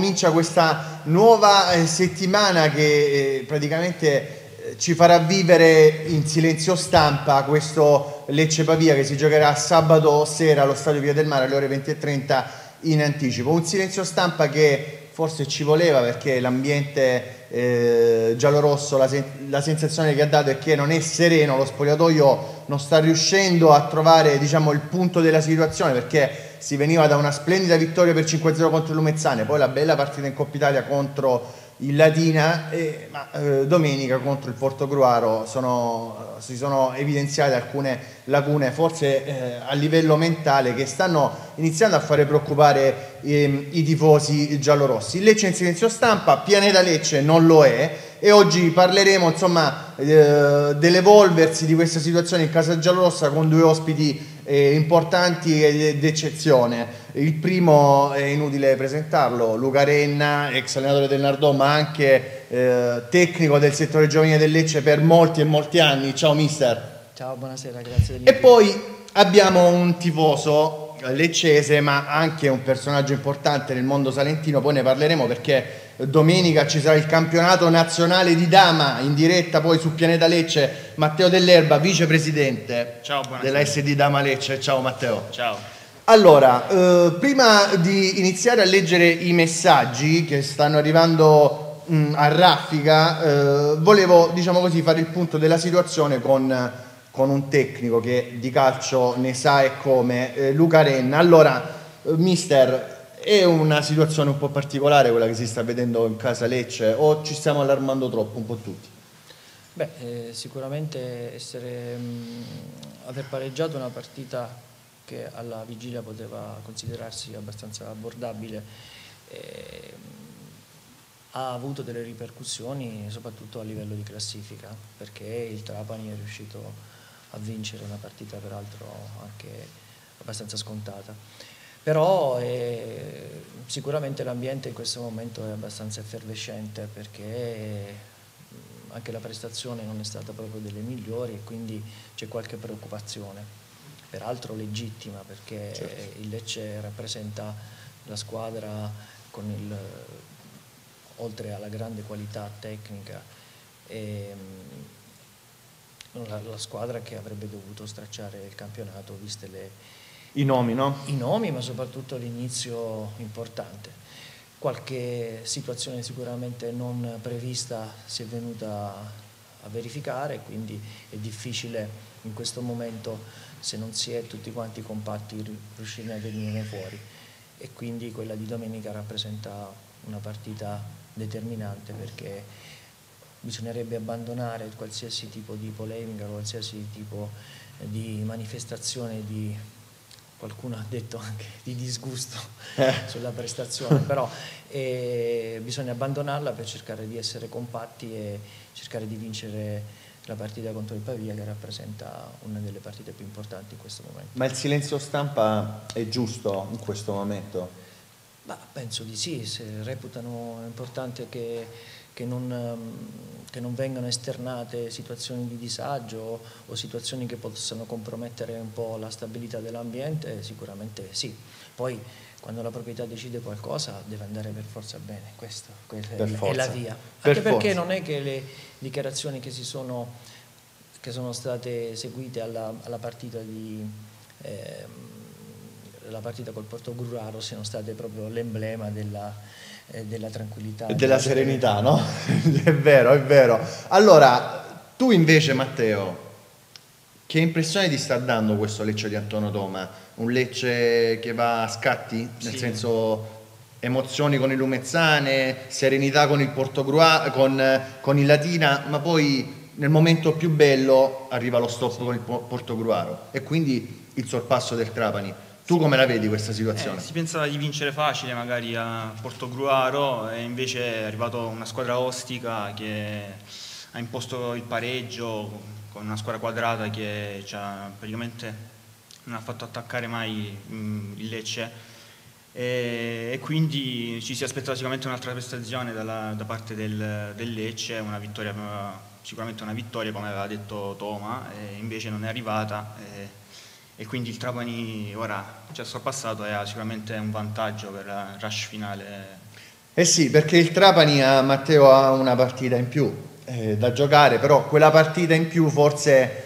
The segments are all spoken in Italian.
comincia questa nuova settimana che praticamente ci farà vivere in silenzio stampa questo Lecce-Pavia che si giocherà sabato sera allo Stadio Via del Mare alle ore 20:30 in anticipo. Un silenzio stampa che forse ci voleva, perché l'ambiente giallorosso, la sensazione che ha dato è che non è sereno, lo spogliatoio non sta riuscendo a trovare, diciamo, il punto della situazione, perché si veniva da una splendida vittoria per 5-0 contro Lumezzane, poi la bella partita in Coppa Italia contro il Latina, ma domenica contro il Portogruaro si sono evidenziate alcune lacune, forse a livello mentale, che stanno iniziando a fare preoccupare i tifosi giallorossi. Il Lecce in silenzio stampa, Pianeta Lecce non lo è, e oggi parleremo insomma dell'evolversi di questa situazione in casa giallorossa con due ospiti importanti ed eccezione. Il primo è inutile presentarlo, Luca Renna, ex allenatore del Nardò, ma anche tecnico del settore giovanile del Lecce per molti e molti anni. Ciao mister. Ciao, buonasera, grazie dell'invito. E poi abbiamo un tifoso leccese, ma anche un personaggio importante nel mondo salentino, poi ne parleremo, perché domenica ci sarà il campionato nazionale di Dama in diretta poi su Pianeta Lecce. Matteo Dell'Erba, vicepresidente della SD Dama Lecce. Ciao Matteo. Ciao. Allora, prima di iniziare a leggere i messaggi che stanno arrivando a raffica, volevo, diciamo così, fare il punto della situazione con un tecnico che di calcio ne sa e come, Luca Renna. Allora, mister, è una situazione un po' particolare quella che si sta vedendo in casa Lecce, o ci stiamo allarmando troppo un po' tutti? Beh, sicuramente aver pareggiato una partita che alla vigilia poteva considerarsi abbastanza abbordabile ha avuto delle ripercussioni soprattutto a livello di classifica, perché il Trapani è riuscito a vincere una partita peraltro anche abbastanza scontata. Però sicuramente l'ambiente in questo momento è abbastanza effervescente, perché anche la prestazione non è stata proprio delle migliori e quindi c'è qualche preoccupazione, peraltro legittima, perché certo, il Lecce rappresenta la squadra con oltre alla grande qualità tecnica, la squadra che avrebbe dovuto stracciare il campionato, viste i nomi, no? I nomi, ma soprattutto l'inizio importante. Qualche situazione sicuramente non prevista si è venuta a verificare, quindi è difficile in questo momento, se non si è tutti quanti compatti, riuscire a venire fuori, e quindi quella di domenica rappresenta una partita determinante, perché bisognerebbe abbandonare qualsiasi tipo di polemica, qualsiasi tipo di manifestazione di, qualcuno ha detto anche, di disgusto sulla prestazione, però bisogna abbandonarla per cercare di essere compatti e cercare di vincere la partita contro il Pavia, che rappresenta una delle partite più importanti in questo momento. Ma il silenzio stampa è giusto in questo momento? Ma penso di sì, se reputano importante che non vengano esternate situazioni di disagio o situazioni che possano compromettere un po' la stabilità dell'ambiente, sicuramente sì. Poi quando la proprietà decide qualcosa deve andare per forza bene, questa è la via. Anche perché non è che le dichiarazioni che sono state seguite alla partita la partita col Portogruaro siano state proprio l'emblema della tranquillità e della serenità, no? È vero, è vero. Allora, tu invece, Matteo, che impressione ti sta dando questo Lecce di Antonio Toma? Un Lecce che va a scatti? Nel senso, emozioni con il Lumezzane, serenità con il Portogruaro, con il Latina, ma poi nel momento più bello arriva lo stop con il Portogruaro e quindi il sorpasso del Trapani. Tu come la vedi questa situazione? Si pensava di vincere facile magari a Portogruaro, e invece è arrivata una squadra ostica che ha imposto il pareggio con una squadra quadrata che praticamente non ha fatto attaccare mai il Lecce, e quindi ci si aspettava sicuramente un'altra prestazione da parte del Lecce, una vittoria, sicuramente una vittoria come aveva detto Toma, e invece non è arrivata. E quindi il Trapani ora ci ha sorpassato e ha sicuramente un vantaggio per la rush finale. Eh sì, perché il Trapani, Matteo, ha una partita in più da giocare, però quella partita in più forse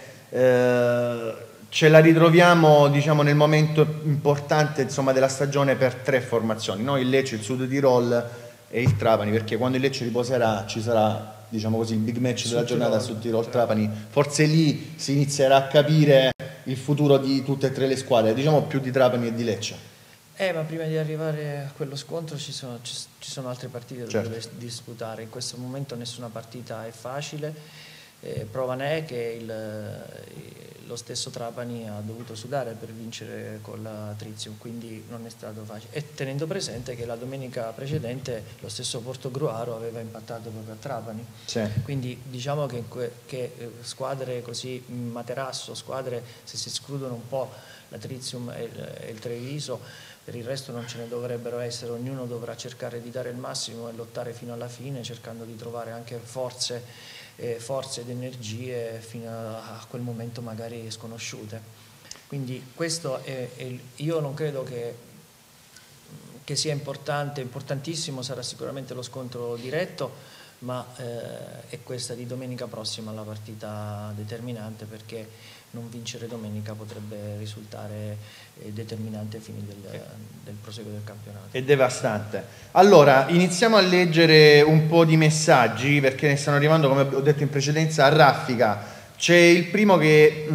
ce la ritroviamo, diciamo, nel momento importante, insomma, della stagione per 3 formazioni, no? Il Lecce, il Sud Tirol e il Trapani, perché quando il Lecce riposerà ci sarà, diciamo così, il big match della giornata Sud Tirol Trapani. Forse lì si inizierà a capire il futuro di tutte e 3 le squadre, diciamo più di Trapani e di Lecce. Ma prima di arrivare a quello scontro ci sono altre partite da certo. disputare. In questo momento nessuna partita è facile. Prova ne è che lo stesso Trapani ha dovuto sudare per vincere con la Trizium, quindi non è stato facile. E tenendo presente che la domenica precedente lo stesso Portogruaro aveva impattato proprio a Trapani. Sì. Quindi diciamo che squadre così, Materasso, squadre, se si escludono un po' la Trizium e il Treviso, per il resto non ce ne dovrebbero essere, ognuno dovrà cercare di dare il massimo e lottare fino alla fine, cercando di trovare anche forze ed energie fino a quel momento magari sconosciute. Quindi questo io non credo che sia importante, importantissimo sarà sicuramente lo scontro diretto, ma è questa di domenica prossima la partita determinante, perché non vincere domenica potrebbe risultare determinante ai fini del proseguo del campionato. È devastante. Allora, iniziamo a leggere un po' di messaggi, perché ne stanno arrivando, come ho detto in precedenza, a raffica. C'è il primo che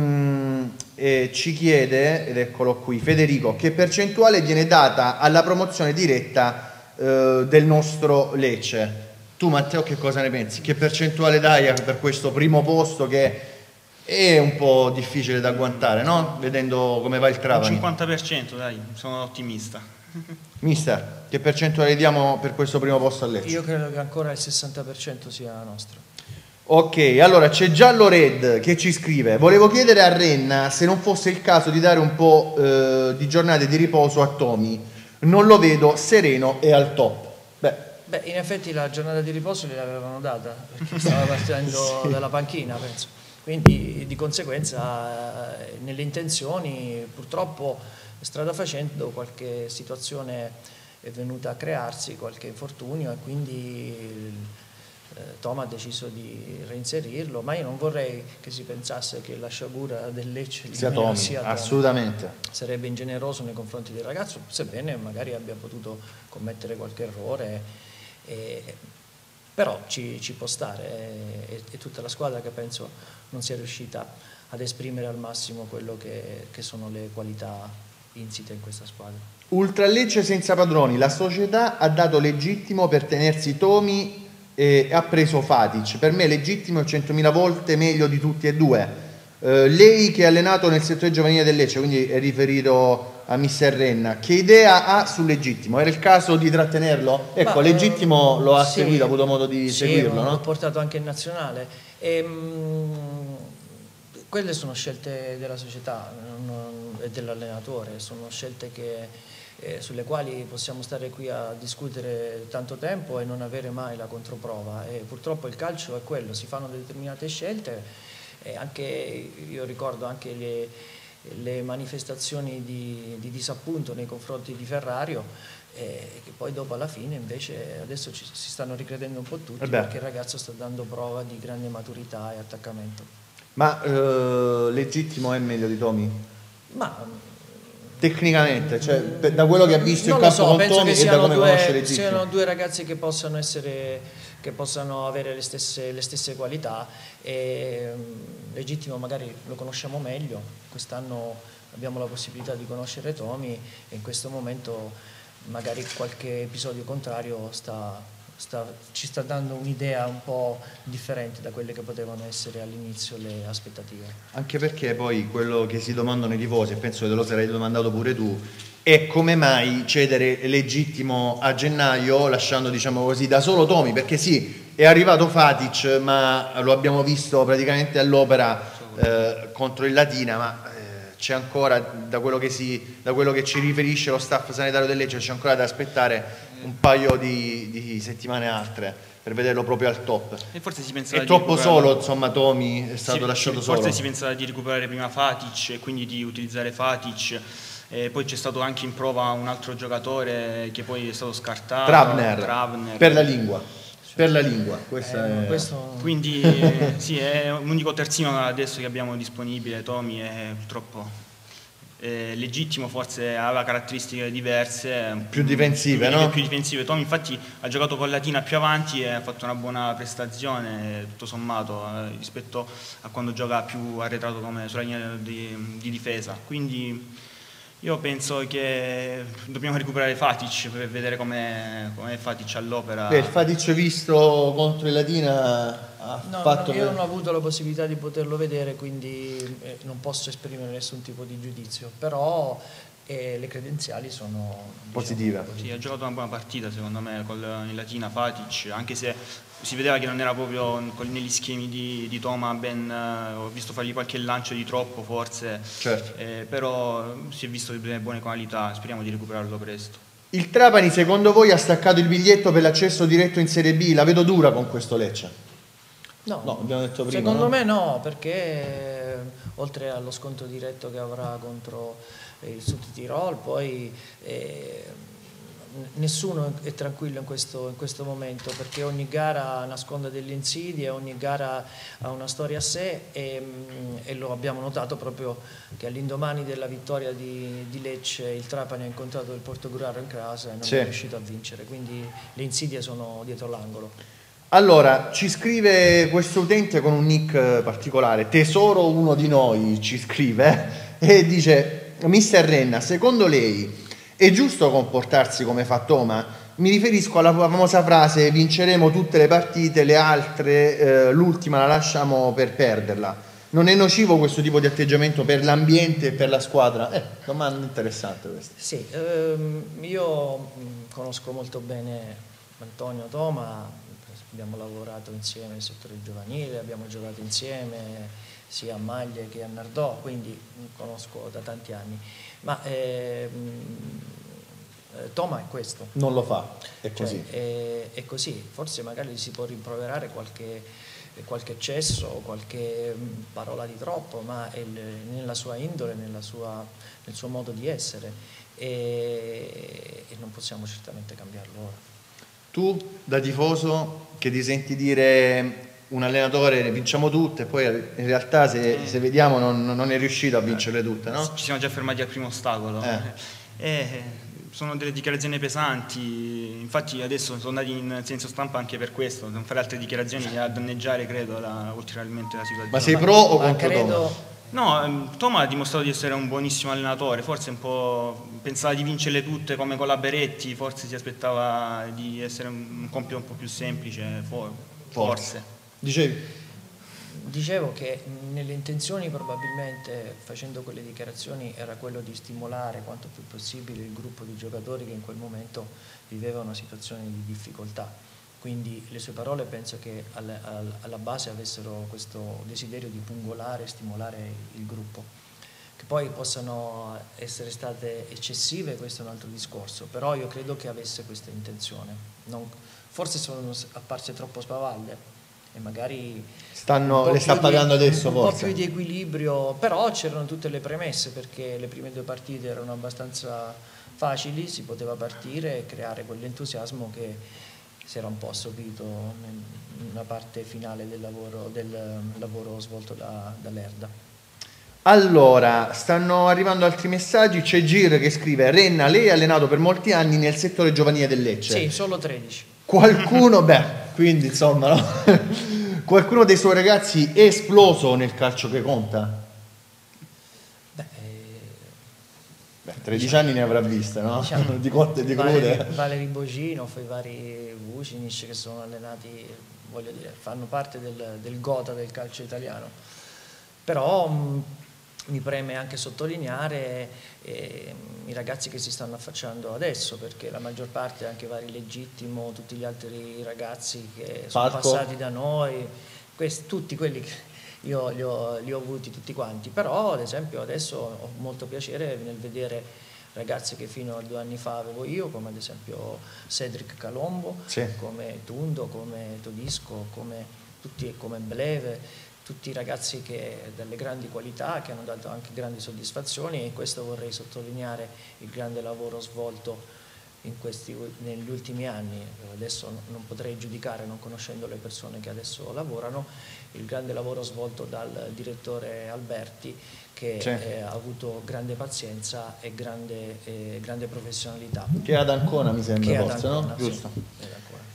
ci chiede, ed eccolo qui, Federico, che percentuale viene data alla promozione diretta del nostro Lecce? Tu, Matteo, che cosa ne pensi? Che percentuale dai per questo primo posto che è un po' difficile da agguantare, no? Vedendo come va il Trapani. Un 50%, dai, sono ottimista. Mister, che percentuale diamo per questo primo posto a Lecce? Io credo che ancora il 60% sia nostro. Ok, allora c'è Giallo Red che ci scrive: volevo chiedere a Renna se non fosse il caso di dare un po' di giornate di riposo a Tomi. Non lo vedo sereno e al top. Beh, in effetti la giornata di riposo gliel'avevano data, perché stava partendo sì. dalla panchina, penso. Quindi di conseguenza nelle intenzioni, purtroppo strada facendo, qualche situazione è venuta a crearsi, qualche infortunio, e quindi Tom ha deciso di reinserirlo, ma io non vorrei che si pensasse che la sciagura del Lecce sia Tomi, assolutamente. Sarebbe ingeneroso nei confronti del ragazzo, sebbene magari abbia potuto commettere qualche errore, però ci può stare, è tutta la squadra che penso non sia riuscita ad esprimere al massimo quello che sono le qualità insite in questa squadra. Ultra Lecce senza padroni, la società ha dato legittimo per tenersi Tomi e ha preso Fatic. Per me legittimo è 100.000 volte meglio di tutti e due. Lei che è allenato nel settore giovanile del Lecce, quindi è riferito a Mister Renna, che idea ha sul legittimo? Era il caso di trattenerlo? Ecco, legittimo lo ha seguito, ha avuto modo di seguirlo, no? L'ho portato anche in nazionale. Quelle sono scelte della società e dell'allenatore, sono scelte sulle quali possiamo stare qui a discutere tanto tempo e non avere mai la controprova. E purtroppo il calcio è quello, si fanno determinate scelte, e anche io ricordo anche le manifestazioni di disappunto nei confronti di Ferrario, che poi dopo alla fine invece adesso si stanno ricredendo un po' tutti, perché il ragazzo sta dando prova di grande maturità e attaccamento. Ma legittimo è meglio di Tomi? Ma tecnicamente, cioè da quello che ha visto in campo con Tomi e da come conosce legittimo. Siano due ragazzi che possano avere le stesse qualità, e legittimo magari lo conosciamo meglio, quest'anno abbiamo la possibilità di conoscere Tomi, e in questo momento magari qualche episodio contrario ci sta dando un'idea un po' differente da quelle che potevano essere all'inizio le aspettative. Anche perché poi quello che si domandano i tifosi, e penso che te lo sarai domandato pure tu, è come mai cedere legittimo a gennaio lasciando, diciamo così, da solo Tomi, perché sì, è arrivato Fatic, ma lo abbiamo visto praticamente all'opera contro il Latina, ma c'è ancora, da quello che ci riferisce lo staff sanitario del Lecce, c'è ancora da aspettare un paio di settimane altre per vederlo proprio al top. E forse si pensava è troppo solo, insomma, Tomi è stato lasciato solo. Forse si pensava di recuperare prima Fatic e quindi di utilizzare Fatic Poi c'è stato anche in prova un altro giocatore che poi è stato scartato, Travner. Per la lingua. Per la lingua, quindi sì, è l'unico terzino adesso che abbiamo disponibile. Tomi è purtroppo legittimo, forse aveva caratteristiche diverse, più difensive, no? Più difensive. Tomi infatti ha giocato con Latina più avanti e ha fatto una buona prestazione tutto sommato rispetto a quando gioca più arretrato come sulla linea di difesa, quindi io penso che dobbiamo recuperare Fatic per vedere com'è Fatic all'opera. Il Fatic visto contro il Latina io non ho avuto la possibilità di poterlo vedere, quindi non posso esprimere nessun tipo di giudizio, però le credenziali sono positive. Sì, ha giocato una buona partita secondo me con il Latina Fatic, anche se si vedeva che non era proprio negli schemi di Toma ho visto fargli qualche lancio di troppo forse, certo. Però si è visto delle buone qualità, speriamo di recuperarlo presto. Il Trapani secondo voi ha staccato il biglietto per l'accesso diretto in Serie B? La vedo dura con questo Lecce. No, abbiamo detto prima, secondo me no, perché oltre allo scontro diretto che avrà contro il Sud Tirol, poi nessuno è tranquillo in questo momento, perché ogni gara nasconde delle insidie, ogni gara ha una storia a sé e lo abbiamo notato proprio che all'indomani della vittoria di Lecce il Trapani ha incontrato il Portogruaro in casa e non è riuscito a vincere, quindi le insidie sono dietro l'angolo. Allora, ci scrive questo utente con un nick particolare, Tesoro uno di noi ci scrive e dice: Mister Renna, secondo lei è giusto comportarsi come fa Toma? Mi riferisco alla famosa frase vinceremo tutte le partite, le altre l'ultima la lasciamo per perderla. Non è nocivo questo tipo di atteggiamento per l'ambiente e per la squadra? Domanda interessante questa. Sì, io conosco molto bene Antonio Toma. Abbiamo lavorato insieme nel settore giovanile, abbiamo giocato insieme sia a Maglie che a Nardò, quindi conosco da tanti anni. Ma Toma è questo. Non lo fa, è così. È così, forse magari si può rimproverare qualche eccesso, qualche parola di troppo, ma è nella sua indole, nel suo modo di essere e non possiamo certamente cambiarlo ora. Tu da tifoso che ti senti dire un allenatore vinciamo tutte e poi in realtà se vediamo non è riuscito a vincerle tutte, no? Ci siamo già fermati al primo ostacolo. Sono delle dichiarazioni pesanti, infatti adesso sono andati in senso stampa anche per questo, non fare altre dichiarazioni a danneggiare credo ulteriormente la situazione. Ma sei pro o contro Toma? No, Toma ha dimostrato di essere un buonissimo allenatore, forse un po' pensava di vincerle tutte come con la Beretti, forse si aspettava di essere un compito un po' più semplice, forse. Dicevo che nelle intenzioni probabilmente facendo quelle dichiarazioni era quello di stimolare quanto più possibile il gruppo di giocatori che in quel momento viveva una situazione di difficoltà. Quindi le sue parole penso che alla base avessero questo desiderio di pungolare e stimolare il gruppo. Che poi possano essere state eccessive, questo è un altro discorso, però io credo che avesse questa intenzione. Forse sono apparse troppo spavalde e magari le sta pagando adesso un forse. Po' più di equilibrio, però c'erano tutte le premesse perché le prime 2 partite erano abbastanza facili, si poteva partire e creare quell'entusiasmo che si era un po' assorbito nella parte finale del lavoro svolto dall'Erda. Allora, stanno arrivando altri messaggi, c'è Gir che scrive: Renna, lei ha allenato per molti anni nel settore giovanile del Lecce. Sì, solo 13. Qualcuno, quindi insomma, no? Qualcuno dei suoi ragazzi è esploso nel calcio che conta? 13 anni ne avrà viste, no? Diciamo, di cotte e di crude. Valeri Boginov, i vari Vucinic che sono allenati, voglio dire, fanno parte del gota del calcio italiano. Però mi preme anche sottolineare i ragazzi che si stanno affacciando adesso, perché la maggior parte, anche vari Legittimo, tutti gli altri ragazzi che sono passati da noi, tutti quelli che io li ho avuti tutti quanti, però ad esempio adesso ho molto piacere nel vedere ragazzi che fino a 2 anni fa avevo io, come ad esempio Cedric Calombo, come Tundo, come Todisco, come Bleve, tutti i ragazzi che delle grandi qualità, che hanno dato anche grandi soddisfazioni, e questo vorrei sottolineare il grande lavoro svolto negli ultimi anni. Adesso non potrei giudicare, non conoscendo le persone che adesso lavorano, il grande lavoro svolto dal direttore Alberti, che ha avuto grande pazienza e grande professionalità. Che è ad Ancona, mi sembra, forse, Ancona, no? Giusto. Sì,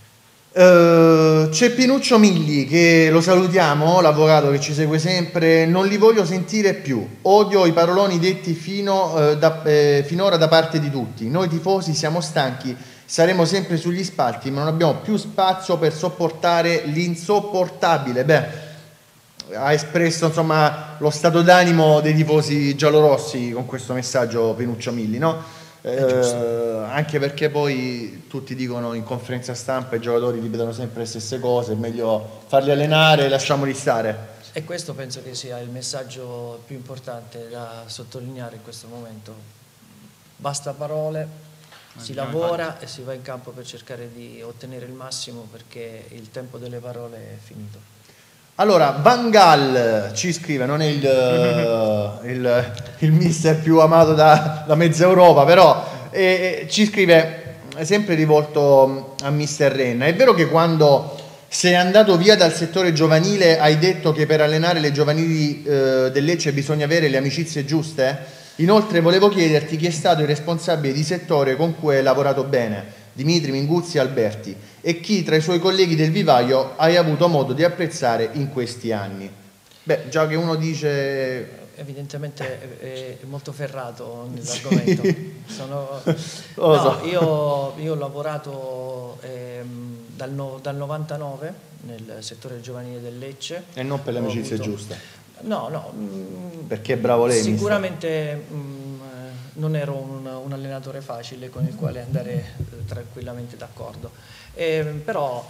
c'è Pinuccio Milli, che lo salutiamo, l'avvocato che ci segue sempre. Non li voglio sentire più, odio i paroloni detti finora da parte di tutti. Noi tifosi siamo stanchi, saremo sempre sugli spalti, ma non abbiamo più spazio per sopportare l'insopportabile. Beh, ha espresso insomma lo stato d'animo dei tifosi giallorossi con questo messaggio Pinuccio Milli, no? Anche perché poi tutti dicono in conferenza stampa, i giocatori ripetono sempre le stesse cose, è meglio farli allenare e lasciamoli stare. E questo penso che sia il messaggio più importante da sottolineare in questo momento. Basta parole, si lavora e si va in campo per cercare di ottenere il massimo, perché il tempo delle parole è finito. Allora, Van Gaal ci scrive, non è il mister più amato da mezza Europa, però ci scrive, sempre rivolto a mister Renna: è vero che quando sei andato via dal settore giovanile hai detto che per allenare le giovanili del Lecce bisogna avere le amicizie giuste? Inoltre volevo chiederti chi è stato il responsabile di settore con cui hai lavorato bene, Dimitri, Minguzzi e Alberti, e chi tra i suoi colleghi del vivaio hai avuto modo di apprezzare in questi anni. Beh, già che uno dice... Evidentemente è molto ferrato nell'argomento. Sì. Io ho lavorato dal 99 nel settore giovanile del Lecce. E non per le amicizie giuste? No. Perché è bravo lei? Sicuramente non ero un allenatore facile con il quale andare tranquillamente d'accordo. Però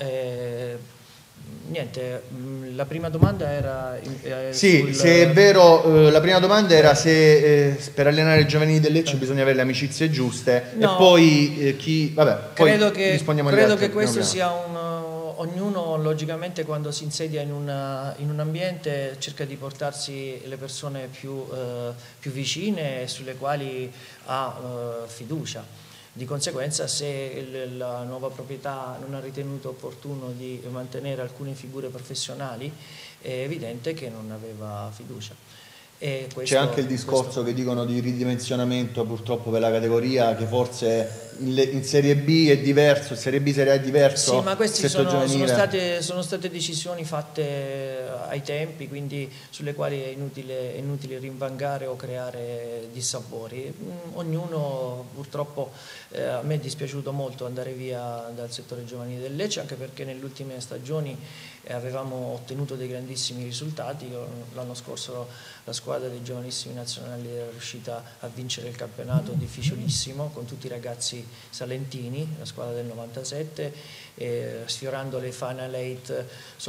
niente, la prima domanda era sì, se è vero, la prima domanda era se per allenare i giovanili del Lecce bisogna avere le amicizie giuste, no. E poi chi... Vabbè, poi rispondiamo agli altri. Credo che questo sia ognuno logicamente quando si insedia in un ambiente cerca di portarsi le persone più vicine e sulle quali ha fiducia. Di conseguenza, se la nuova proprietà non ha ritenuto opportuno di mantenere alcune figure professionali, è evidente che non aveva fiducia. C'è anche il discorso che dicono di ridimensionamento purtroppo per la categoria, che forse in Serie B è diverso, in Serie B Serie A è diverso. Sì, ma queste sono state decisioni fatte ai tempi, quindi sulle quali è inutile rinvangare o creare dissapori. Ognuno, purtroppo, a me è dispiaciuto molto andare via dal settore giovanile del Lecce, anche perché nelle ultime stagioni avevamo ottenuto dei grandissimi risultati. L'anno scorso la squadra dei giovanissimi nazionali era riuscita a vincere il campionato difficilissimo con tutti i ragazzi salentini, la squadra del 97, sfiorando le Final 8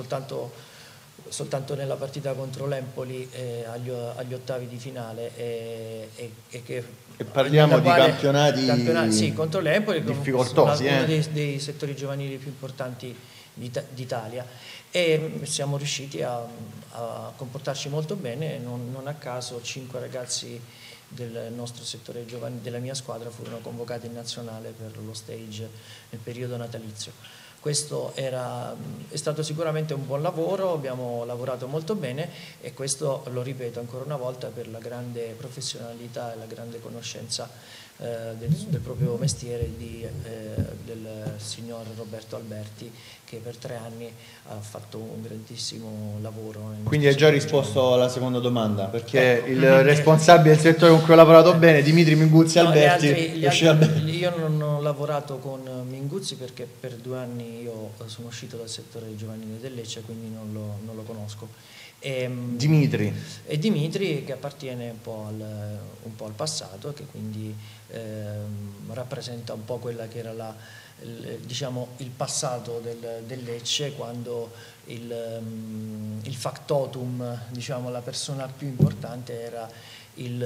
soltanto nella partita contro l'Empoli agli ottavi di finale. E parliamo di campionati sì, contro l'Empoli, difficoltosi, uno dei settori giovanili più importanti d'Italia, e siamo riusciti a comportarci molto bene. Non a caso 5 ragazzi del nostro settore giovanile, della mia squadra, furono convocati in nazionale per lo stage nel periodo natalizio. Questo è stato sicuramente un buon lavoro, abbiamo lavorato molto bene, e questo, lo ripeto ancora una volta, per la grande professionalità e la grande conoscenza del proprio mestiere del signor Roberto Alberti, che per 3 anni ha fatto un grandissimo lavoro. Quindi hai già risposto alla seconda domanda, perché il responsabile del settore con cui ho lavorato bene, Dimitri, Minguzzi e Alberti. Io non ho lavorato con Minguzzi perché per 2 anni io sono uscito dal settore giovanile del Lecce, quindi non lo conosco. Dimitri, che appartiene un po' al passato, che quindi rappresenta un po' quella che era diciamo il passato del Lecce, quando il factotum, diciamo la persona più importante, era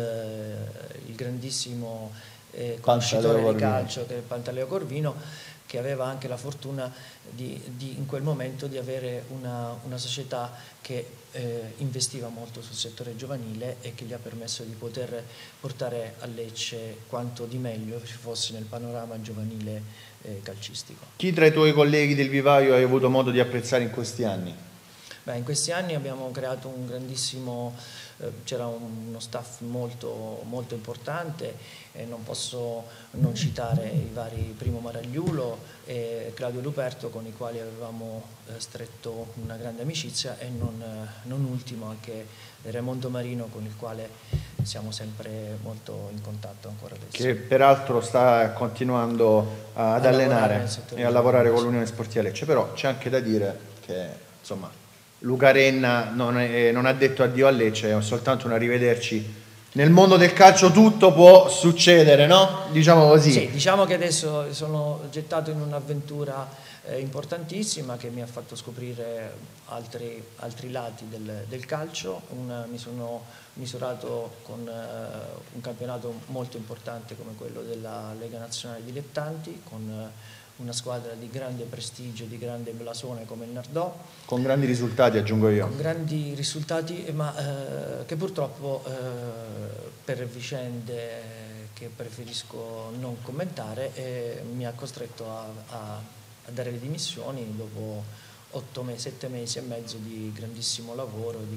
il grandissimo conoscitore di calcio, che è Pantaleo Corvino, che aveva anche la fortuna in quel momento di avere una società che investiva molto sul settore giovanile e che gli ha permesso di poter portare a Lecce quanto di meglio ci fosse nel panorama giovanile calcistico. Chi tra i tuoi colleghi del vivaio hai avuto modo di apprezzare in questi anni? Beh, in questi anni abbiamo creato un grandissimo, c'era uno staff molto importante e non posso non citare i vari Primo Maragliulo e Claudio Luperto, con i quali avevamo stretto una grande amicizia, e non ultimo anche Raimondo Marino, con il quale siamo sempre molto in contatto ancora adesso. Che peraltro sta continuando ad allenare e a lavorare con l'Unione Sportiva Lecce, però c'è anche da dire che insomma Luca Renna non ha detto addio a Lecce, è soltanto un arrivederci. Nel mondo del calcio tutto può succedere, no? Diciamo così. Sì, diciamo che adesso sono gettato in un'avventura importantissima che mi ha fatto scoprire altri lati del calcio. Mi sono misurato con un campionato molto importante come quello della Lega Nazionale Dilettanti, con una squadra di grande prestigio, di grande blasone come il Nardò. Con grandi risultati, aggiungo io. Con grandi risultati, ma che purtroppo per vicende che preferisco non commentare mi ha costretto a dare le dimissioni dopo 7 mesi e mezzo di grandissimo lavoro e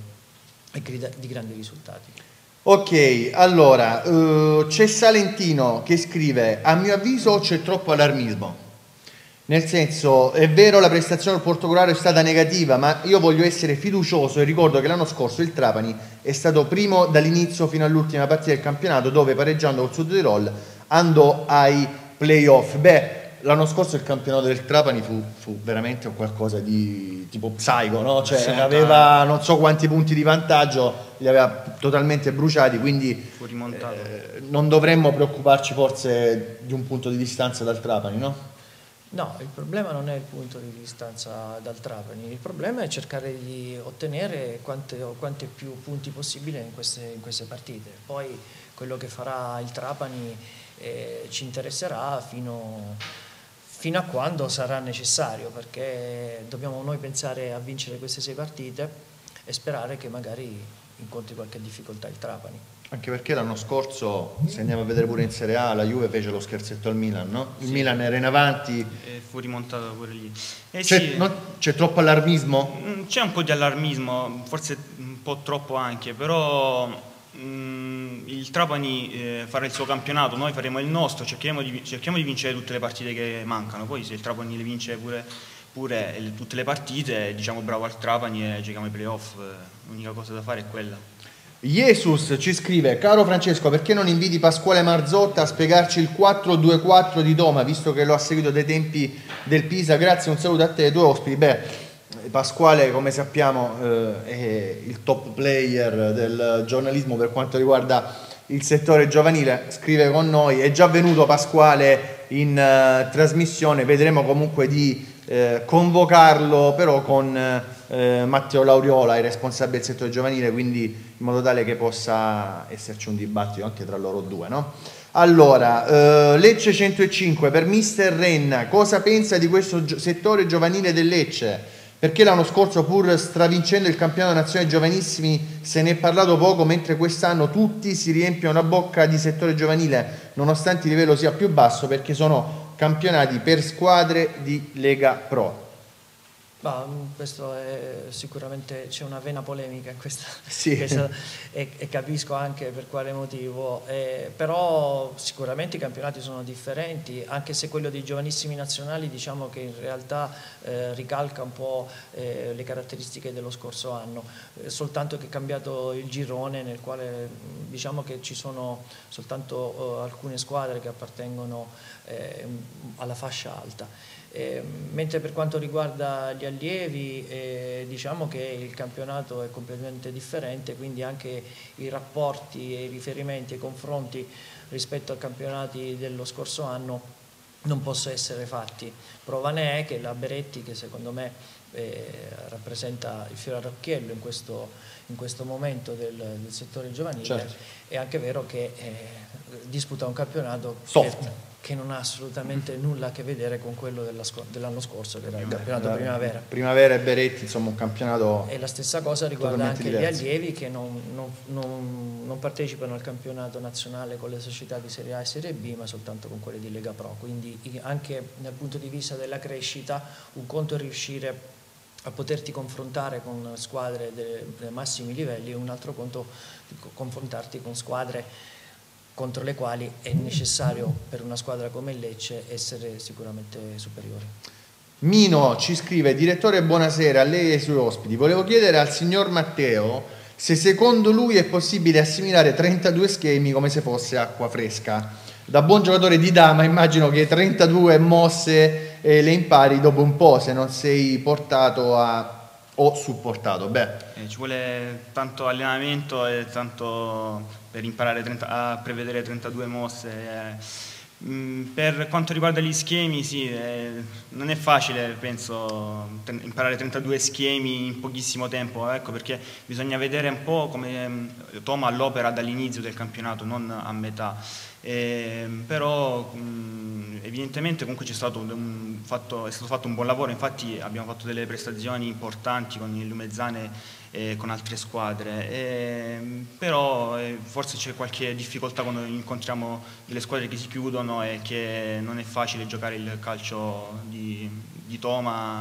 di grandi risultati. Ok, allora, c'è Salentino che scrive: a mio avviso c'è troppo allarmismo. Nel senso, è vero, la prestazione del Portogruaro è stata negativa, ma io voglio essere fiducioso e ricordo che l'anno scorso il Trapani è stato primo dall'inizio fino all'ultima partita del campionato, dove pareggiando col Sud Tirol andò ai playoff. Beh, l'anno scorso il campionato del Trapani fu veramente qualcosa di tipo psico, no? Cioè aveva non so quanti punti di vantaggio, li aveva totalmente bruciati, quindi non dovremmo preoccuparci forse di un punto di distanza dal Trapani, no? No, il problema non è il punto di distanza dal Trapani, il problema è cercare di ottenere quante più punti possibile in queste partite. Poi quello che farà il Trapani ci interesserà fino a quando sarà necessario, perché dobbiamo noi pensare a vincere queste 6 partite e sperare che magari incontri qualche difficoltà il Trapani. Anche perché l'anno scorso, se andiamo a vedere pure in Serie A, la Juve fece lo scherzetto al Milan, no? Il Milan era in avanti e fu rimontato pure lì. C'è troppo allarmismo? C'è un po' di allarmismo, forse un po' troppo anche, però il Trapani farà il suo campionato, noi faremo il nostro, cerchiamo di vincere tutte le partite che mancano. Poi se il Trapani le vince pure tutte le partite, diciamo bravo al Trapani e giochiamo i playoff, l'unica cosa da fare è quella. Jesus ci scrive: caro Francesco, perché non inviti Pasquale Marzotta a spiegarci il 4-2-4 di Doma, visto che lo ha seguito dai tempi del Pisa? Grazie, un saluto a te e ai tuoi ospiti. Beh, Pasquale, come sappiamo, è il top player del giornalismo per quanto riguarda il settore giovanile, scrive con noi, è già venuto Pasquale in trasmissione, vedremo comunque di convocarlo però con Matteo Lauriola, il responsabile del settore giovanile, quindi in modo tale che possa esserci un dibattito anche tra loro due, no? Allora, Lecce 105, per mister Renna, cosa pensa di questo settore giovanile del Lecce? Perché l'anno scorso, pur stravincendo il campionato nazionale giovanissimi, se ne è parlato poco, mentre quest'anno tutti si riempiono la bocca di settore giovanile, nonostante il livello sia più basso, perché sono campionati per squadre di Lega Pro. Ma questo è sicuramente, c'è una vena polemica in questa, sì. e capisco anche per quale motivo, però sicuramente i campionati sono differenti, anche se quello dei giovanissimi nazionali diciamo che in realtà ricalca un po' le caratteristiche dello scorso anno, soltanto che è cambiato il girone, nel quale diciamo che ci sono soltanto alcune squadre che appartengono alla fascia alta. Mentre per quanto riguarda gli allievi diciamo che il campionato è completamente differente, quindi anche i rapporti e i riferimenti e i confronti rispetto ai campionati dello scorso anno non possono essere fatti. Prova ne è che la Beretti, che secondo me rappresenta il fiore all'occhiello in questo momento del settore giovanile, certo. È anche vero che disputa un campionato che non ha assolutamente nulla a che vedere con quello dell'anno scorso, che era il campionato primavera. Primavera e Beretti, insomma un campionato. E la stessa cosa riguarda anche diverso. gli allievi che non partecipano al campionato nazionale con le società di Serie A e Serie B, ma soltanto con quelle di Lega Pro. Quindi anche dal punto di vista della crescita, un conto è riuscire a poterti confrontare con squadre dei massimi livelli, e un altro conto confrontarti con squadre contro le quali è necessario per una squadra come il Lecce essere sicuramente superiori. Mino ci scrive: direttore, buonasera a lei e ai suoi ospiti. Volevo chiedere al signor Matteo se secondo lui è possibile assimilare 32 schemi come se fosse acqua fresca. Da buon giocatore di dama immagino che 32 mosse le impari dopo un po', se non sei portato o supportato. Ci vuole tanto allenamento e tanto per imparare a prevedere 32 mosse. Per quanto riguarda gli schemi, sì, non è facile, penso, imparare 32 schemi in pochissimo tempo, ecco, perché bisogna vedere un po' come Toma all'opera dall'inizio del campionato, non a metà. Però evidentemente comunque è stato fatto un buon lavoro, infatti abbiamo fatto delle prestazioni importanti con il Lumezzane e con altre squadre, però forse c'è qualche difficoltà quando incontriamo delle squadre che si chiudono e che non è facile giocare il calcio di Toma,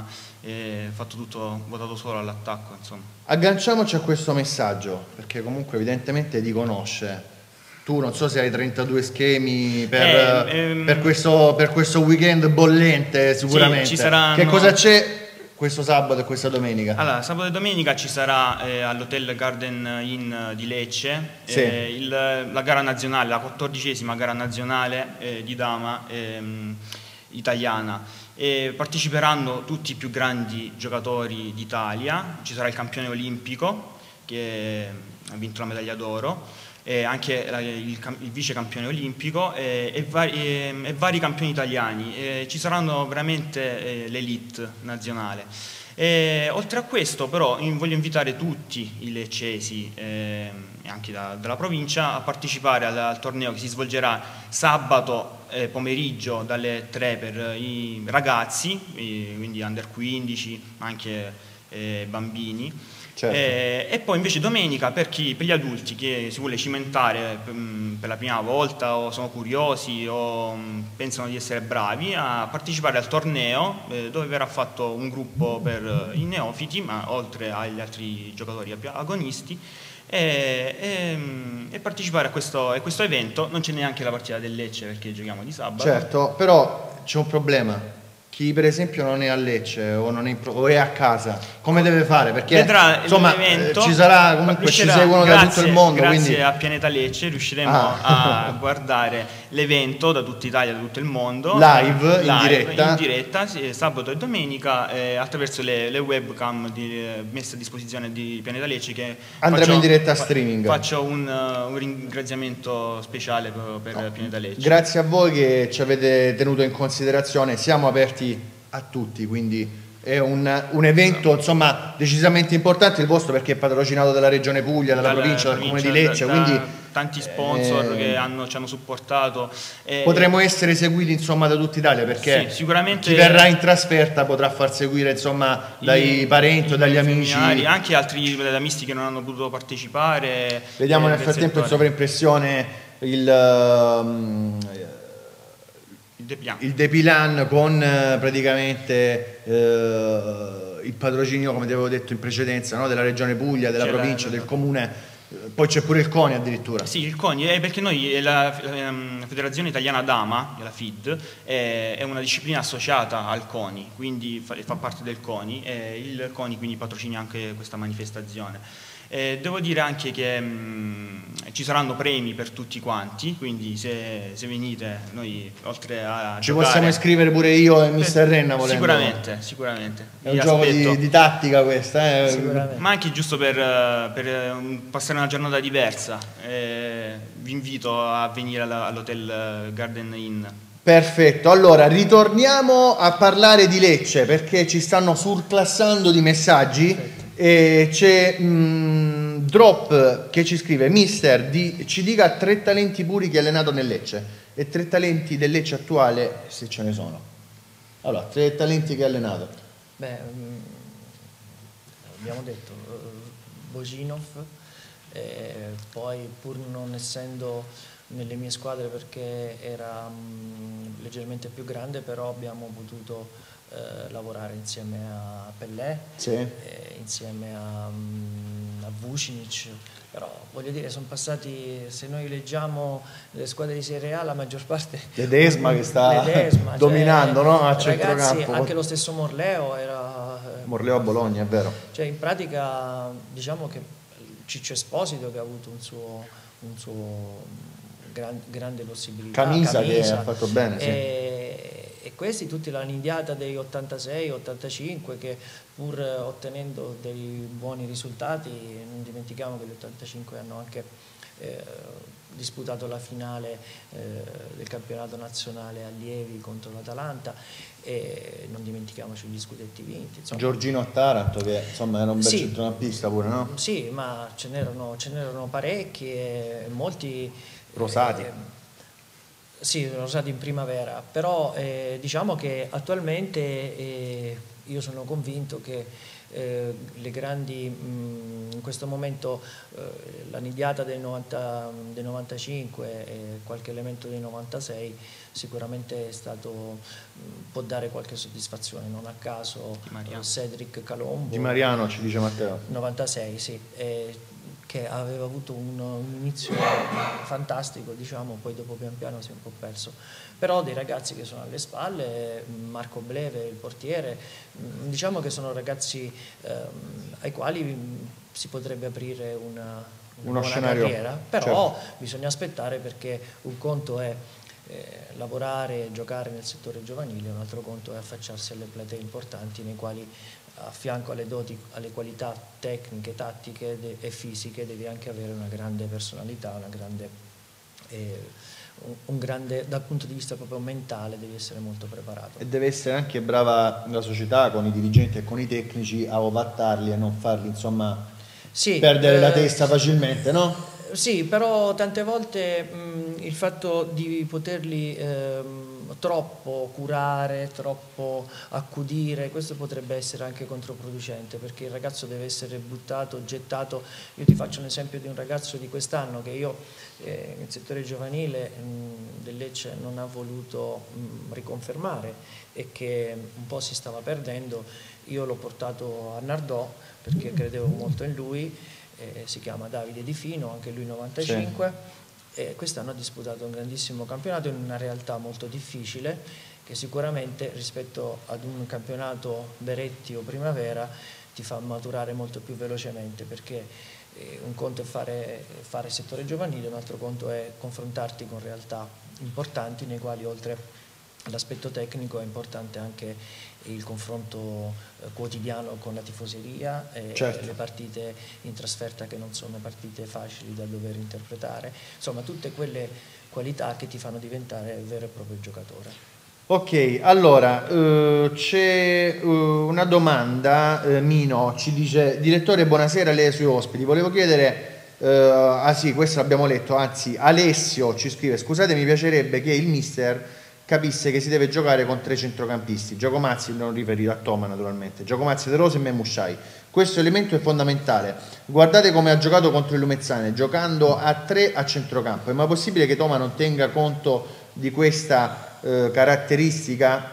votato solo all'attacco, insomma. Agganciamoci a questo messaggio, perché comunque evidentemente ti conosce. Tu non so se hai 32 schemi per questo weekend bollente, sicuramente. Sì, ci saranno. Che cosa c'è questo sabato e questa domenica? Allora, sabato e domenica ci sarà all'Hotel Garden Inn di Lecce, sì, la gara nazionale, la 14ª gara nazionale di dama italiana. Parteciperanno tutti i più grandi giocatori d'Italia. Ci sarà il campione olimpico che ha vinto la medaglia d'oro, anche il vice campione olimpico e vari campioni italiani. Ci saranno veramente l'elite nazionale. Oltre a questo però voglio invitare tutti i leccesi e anche dalla provincia a partecipare al torneo che si svolgerà sabato pomeriggio dalle 3 per i ragazzi, quindi under 15, ma anche bambini. Certo. E poi invece domenica per gli adulti che si vuole cimentare per la prima volta, o sono curiosi o pensano di essere bravi, a partecipare al torneo dove verrà fatto un gruppo per i neofiti, ma oltre agli altri giocatori agonisti, e partecipare a questo evento. Non c'è neanche la partita del Lecce perché giochiamo di sabato. Certo, però c'è un problema. Chi per esempio non è a Lecce o è a casa, come deve fare? Perché vedrà insomma ci sarà, comunque ci seguono da tutto il mondo. Grazie quindi a Pianeta Lecce riusciremo a guardare l'evento da tutta Italia, da tutto il mondo, live in diretta sì, sabato e domenica, attraverso le webcam messe a disposizione di Pianeta Lecce, che andremo in diretta streaming. Faccio un ringraziamento speciale per Pianeta Lecce. Grazie a voi che ci avete tenuto in considerazione, siamo aperti a tutti, quindi è un evento insomma decisamente importante il vostro, perché è patrocinato dalla Regione Puglia, dalla provincia, dal Comune di Lecce, quindi tanti sponsor che ci hanno supportato. Potremo essere seguiti insomma da tutta Italia, perché sì, sicuramente chi verrà in trasferta potrà far seguire insomma dai parenti o dagli amici, anche altri amici che non hanno potuto partecipare. Vediamo nel frattempo in sovraimpressione il Depilan con praticamente il patrocinio, come ti avevo detto in precedenza, no? Della Regione Puglia, della provincia, del comune, poi c'è pure il CONI addirittura. Sì, il CONI perché noi la Federazione Italiana Dama, la FID, è una disciplina associata al CONI, quindi fa parte del CONI, e il CONI quindi patrocina anche questa manifestazione. Devo dire anche che ci saranno premi per tutti quanti, quindi se venite, noi oltre a ci possiamo iscrivere pure io e Mister Renna volendo. Sicuramente. È un gioco di tattica questa, ma anche giusto per passare una giornata diversa. Vi invito a venire all'Hotel Garden Inn. Perfetto, allora ritorniamo a parlare di Lecce, perché ci stanno surclassando di messaggi. E c'è Drop che ci scrive: Mister, ci dica 3 talenti puri che ha allenato nel Lecce. e 3 talenti del Lecce attuale, se ce ne sono. Allora, 3 talenti che ha allenato. Beh, abbiamo detto Božinov, poi pur non essendo nelle mie squadre perché era leggermente più grande, però abbiamo potuto lavorare insieme a Pellè, Sì. insieme a Vucinic, però voglio dire, sono passati, se noi leggiamo le squadre di Serie A, la maggior parte Ledesma che sta Ledesma, dominando, no? A ragazzi, centrocampo. anche lo stesso Morleo era Morleo a Bologna, è vero. cioè in pratica diciamo che Ciccio Esposito che ha avuto un suo grande possibilità, Camisa che ha fatto bene, sì. E questi tutti la nidiata dei 86-85 che pur ottenendo dei buoni risultati, non dimentichiamo che gli 85 hanno anche disputato la finale del campionato nazionale allievi contro l'Atalanta, e non dimentichiamoci gli scudetti vinti, insomma. Giorgino a Taranto che insomma era un bel Sì. centrocampista pure, no? Sì, ma ce n'erano parecchi e molti Rosati. sì, rosati in primavera, però diciamo che attualmente io sono convinto che le grandi, in questo momento la nidiata del 95 e qualche elemento dei 96 sicuramente può dare qualche soddisfazione, non a caso Cedric Calombo, Di Mariano ci dice Matteo. 96, sì, che aveva avuto un inizio fantastico, diciamo, poi dopo pian piano si è un po' perso. Però dei ragazzi che sono alle spalle, Marco Bleve, il portiere, diciamo che sono ragazzi ai quali si potrebbe aprire una Uno buona scenario, carriera, però certo. bisogna aspettare, perché un conto è lavorare e giocare nel settore giovanile, un altro conto è affacciarsi alle platee importanti nei quali a fianco alle doti, alle qualità tecniche, tattiche e fisiche devi anche avere una grande personalità, un grande, dal punto di vista proprio mentale devi essere molto preparato. E deve essere anche brava la società con i dirigenti e con i tecnici a ovattarli e non farli insomma perdere la testa facilmente, no? Sì, però tante volte il fatto di poterli troppo curare, troppo accudire, questo potrebbe essere anche controproducente, perché il ragazzo deve essere buttato, gettato. Io ti faccio un esempio di un ragazzo di quest'anno che io nel settore giovanile del Lecce non ha voluto riconfermare e che un po' si stava perdendo. Io l'ho portato a Nardò perché credevo molto in lui, si chiama Davide Di Fino, anche lui 95. Sì. Quest'anno ha disputato un grandissimo campionato in una realtà molto difficile, che sicuramente rispetto ad un campionato Beretti o Primavera ti fa maturare molto più velocemente, perché un conto è fare settore giovanile, un altro conto è confrontarti con realtà importanti nei quali oltre all'aspetto tecnico è importante anche il confronto quotidiano con la tifoseria, certo. Le partite in trasferta che non sono partite facili da dover interpretare, insomma tutte quelle qualità che ti fanno diventare vero e proprio giocatore. Ok, allora c'è una domanda, Mino ci dice: direttore, buonasera a lei e ai suoi ospiti, volevo chiedere, sì, questo l'abbiamo letto, anzi Alessio ci scrive: scusate, mi piacerebbe che il mister capisse che si deve giocare con 3 centrocampisti, Giacomazzi, non riferito a Toma naturalmente, Giacomazzi, De Rossi e Memusciai. Questo elemento è fondamentale. Guardate come ha giocato contro il Lumezzane, giocando a 3 a centrocampo. È mai possibile che Toma non tenga conto di questa caratteristica?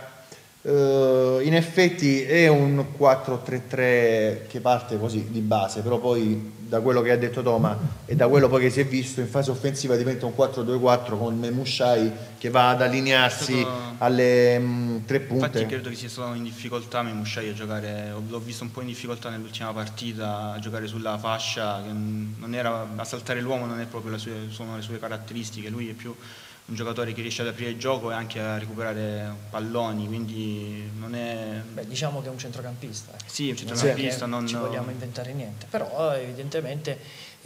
In effetti è un 4-3-3 che parte così di base, però poi da quello che ha detto Toma e da quello poi che si è visto in fase offensiva diventa un 4-2-4 con Memusciai che va ad allinearsi alle 3 punte. Infatti credo che sia stato in difficoltà Memusciai a giocare, l'ho visto un po' in difficoltà nell'ultima partita a giocare sulla fascia, che non era, a saltare l'uomo non è proprio sono le sue caratteristiche, lui è più un giocatore che riesce ad aprire il gioco e anche a recuperare palloni, quindi non è... Beh, diciamo che è un centrocampista. Sì, un centrocampista. Non ci vogliamo inventare niente, però evidentemente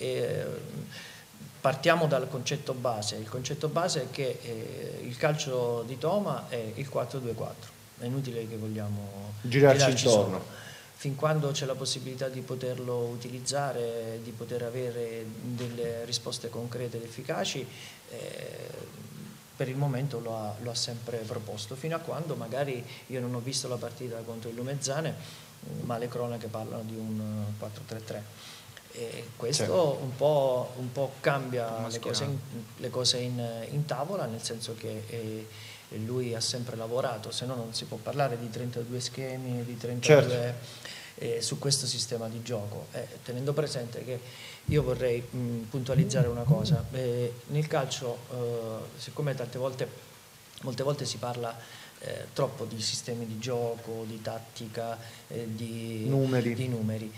partiamo dal concetto base. Il concetto base è che il calcio di Toma è il 4-2-4, è inutile che vogliamo girarci intorno. Fin quando c'è la possibilità di poterlo utilizzare, di poter avere delle risposte concrete ed efficaci, per il momento lo ha sempre proposto, fino a quando magari io non ho visto la partita contro il Lumezzane, ma le cronache parlano di un 4-3-3. E questo un po' cambia le cose in tavola, nel senso che lui ha sempre lavorato, se no non si può parlare di 32 schemi, di 32 su questo sistema di gioco, tenendo presente che io vorrei puntualizzare una cosa. Nel calcio, siccome molte volte si parla troppo di sistemi di gioco, di tattica, di numeri.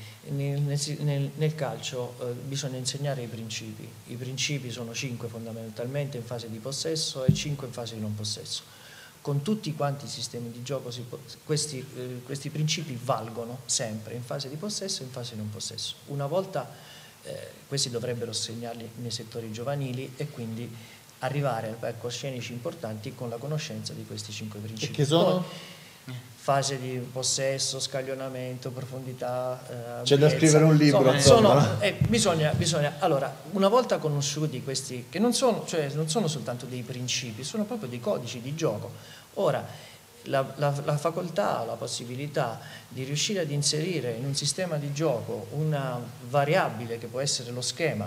Nel calcio bisogna insegnare i principi. I principi sono 5 fondamentalmente in fase di possesso e 5 in fase di non possesso. Con tutti quanti i sistemi di gioco questi principi valgono sempre in fase di possesso e in fase di non possesso. Una volta questi dovrebbero segnarli nei settori giovanili e quindi arrivare a palcoscenici importanti con la conoscenza di questi 5 principi. E che sono? Fase di possesso, scaglionamento, profondità. C'è da scrivere un libro. Bisogna, allora, una volta conosciuti questi, che non sono soltanto dei principi, sono proprio dei codici di gioco. Ora, la facoltà, la possibilità di riuscire ad inserire in un sistema di gioco una variabile che può essere lo schema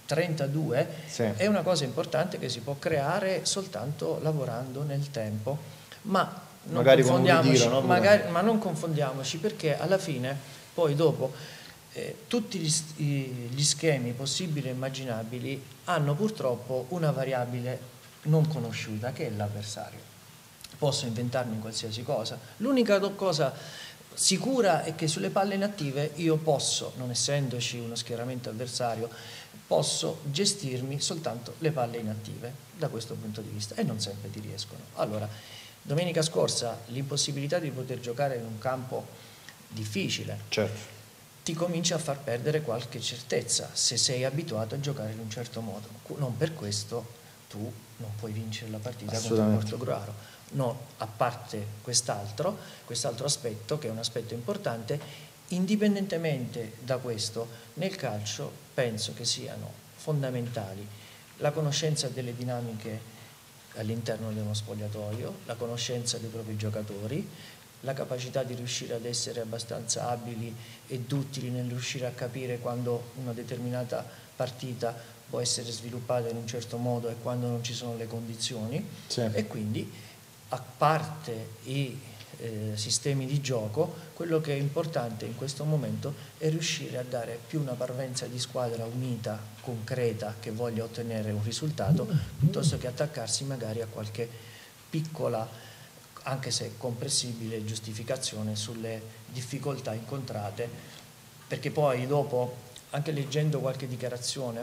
32, sì, è una cosa importante che si può creare soltanto lavorando nel tempo, ma non confondiamoci, ma non confondiamoci, perché alla fine poi dopo tutti gli schemi possibili e immaginabili hanno purtroppo una variabile non conosciuta, che è l'avversario. Posso inventarmi qualsiasi cosa, l'unica cosa sicura è che sulle palle inattive io posso, non essendoci uno schieramento avversario, posso gestirmi soltanto le palle inattive da questo punto di vista, e non sempre ti riescono. Allora, domenica scorsa l'impossibilità di poter giocare in un campo difficile, certo, ti comincia a far perdere qualche certezza se sei abituato a giocare in un certo modo. Non per questo tu non puoi vincere la partita contro il Portogruaro. No, a parte quest'altro aspetto, che è un aspetto importante, indipendentemente da questo, nel calcio penso che siano fondamentali la conoscenza delle dinamiche all'interno dello spogliatoio, la conoscenza dei propri giocatori, la capacità di riuscire ad essere abbastanza abili e duttili nel riuscire a capire quando una determinata partita può essere sviluppata in un certo modo e quando non ci sono le condizioni, sì, e quindi a parte i sistemi di gioco, quello che è importante in questo momento è riuscire a dare più una parvenza di squadra unita, concreta, che voglia ottenere un risultato, piuttosto che attaccarsi magari a qualche piccola, anche se comprensibile, giustificazione sulle difficoltà incontrate, perché poi dopo, anche leggendo qualche dichiarazione,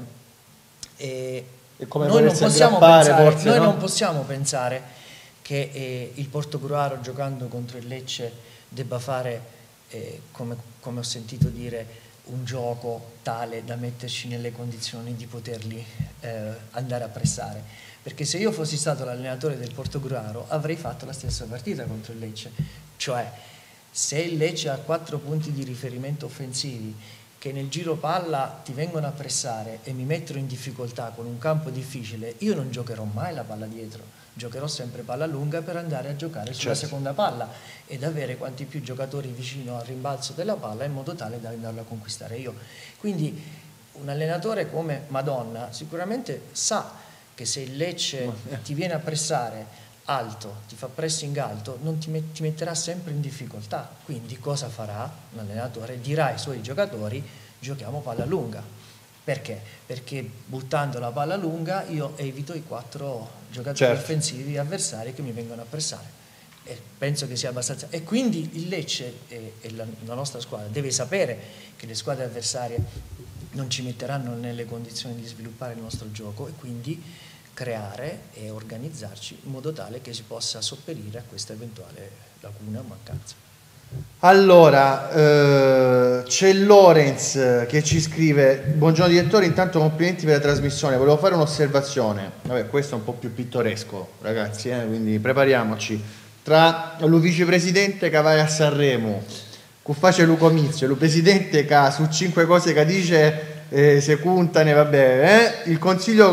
noi non possiamo pensare che il Portogruaro, giocando contro il Lecce, debba fare, come ho sentito dire, un gioco tale da metterci nelle condizioni di poterli andare a pressare, perché se io fossi stato l'allenatore del Portogruaro avrei fatto la stessa partita contro il Lecce, cioè se il Lecce ha 4 punti di riferimento offensivi che nel giro palla ti vengono a pressare e mi mettono in difficoltà con un campo difficile, io non giocherò mai la palla dietro, giocherò sempre palla lunga per andare a giocare sulla seconda palla ed avere quanti più giocatori vicino al rimbalzo della palla in modo tale da andarla a conquistare io. Quindi un allenatore come Madonna sicuramente sa che se il Lecce ti viene a pressare alto, ti fa pressing alto, non ti metterà sempre in difficoltà. Quindi cosa farà un allenatore? Dirà ai suoi giocatori: giochiamo palla lunga. Perché? Perché buttando la palla lunga io evito i 4 giocatori offensivi avversari che mi vengono a pressare. E penso che sia abbastanza. E quindi il Lecce e la nostra squadra deve sapere che le squadre avversarie non ci metteranno nelle condizioni di sviluppare il nostro gioco, e quindi creare e organizzarci in modo tale che si possa sopperire a questa eventuale lacuna o mancanza. Allora, c'è Lorenz che ci scrive: buongiorno direttore, intanto complimenti per la trasmissione, volevo fare un'osservazione. Vabbè, questo è un po' più pittoresco, ragazzi, quindi prepariamoci. Tra il vicepresidente che va a Sanremo, che face lo comizio, il presidente che su 5 cose che dice se contane, vabbè, il consiglio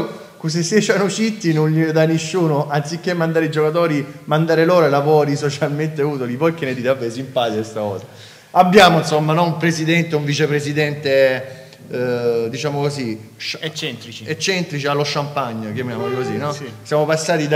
così se c'hanno citti non gli dà nessuno, anziché mandare i giocatori, mandare loro ai lavori socialmente utili. Poi che ne dite? Vabbè, simpatica questa cosa. Abbiamo insomma un presidente, un vicepresidente, diciamo così, eccentrici allo champagne, chiamiamoli così, no? Sì. Siamo passati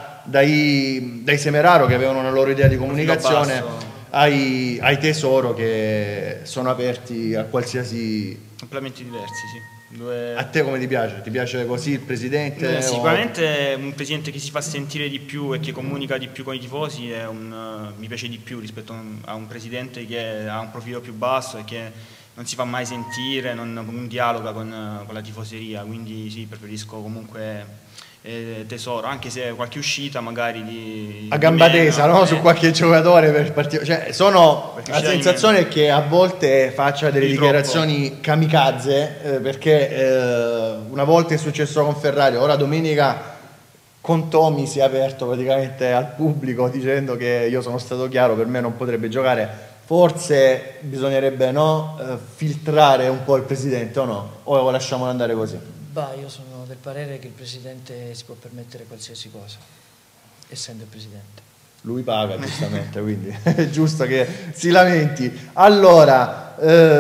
dai Semeraro, che avevano una loro idea di comunicazione, ai Tesoro, che sono aperti a qualsiasi... Completamente diversi, sì. A te come ti piace? Ti piace così il presidente? Sicuramente un presidente che si fa sentire di più e che comunica di più con i tifosi mi piace di più rispetto a un presidente che ha un profilo più basso e che non si fa mai sentire, non dialoga con la tifoseria, quindi sì, preferisco comunque Tesoro, anche se qualche uscita magari a gamba tesa, no? Su qualche giocatore per partire, cioè la sensazione è che a volte faccia delle dichiarazioni kamikaze, perché una volta è successo con Ferrari, ora domenica con Tomi si è aperto praticamente al pubblico dicendo che io sono stato chiaro, per me non potrebbe giocare. Forse bisognerebbe filtrare un po' il presidente, o no? O lo lasciamo andare così? Io sono del parere che il presidente si può permettere qualsiasi cosa, essendo il presidente. Lui paga giustamente, quindi è giusto che si lamenti. Allora,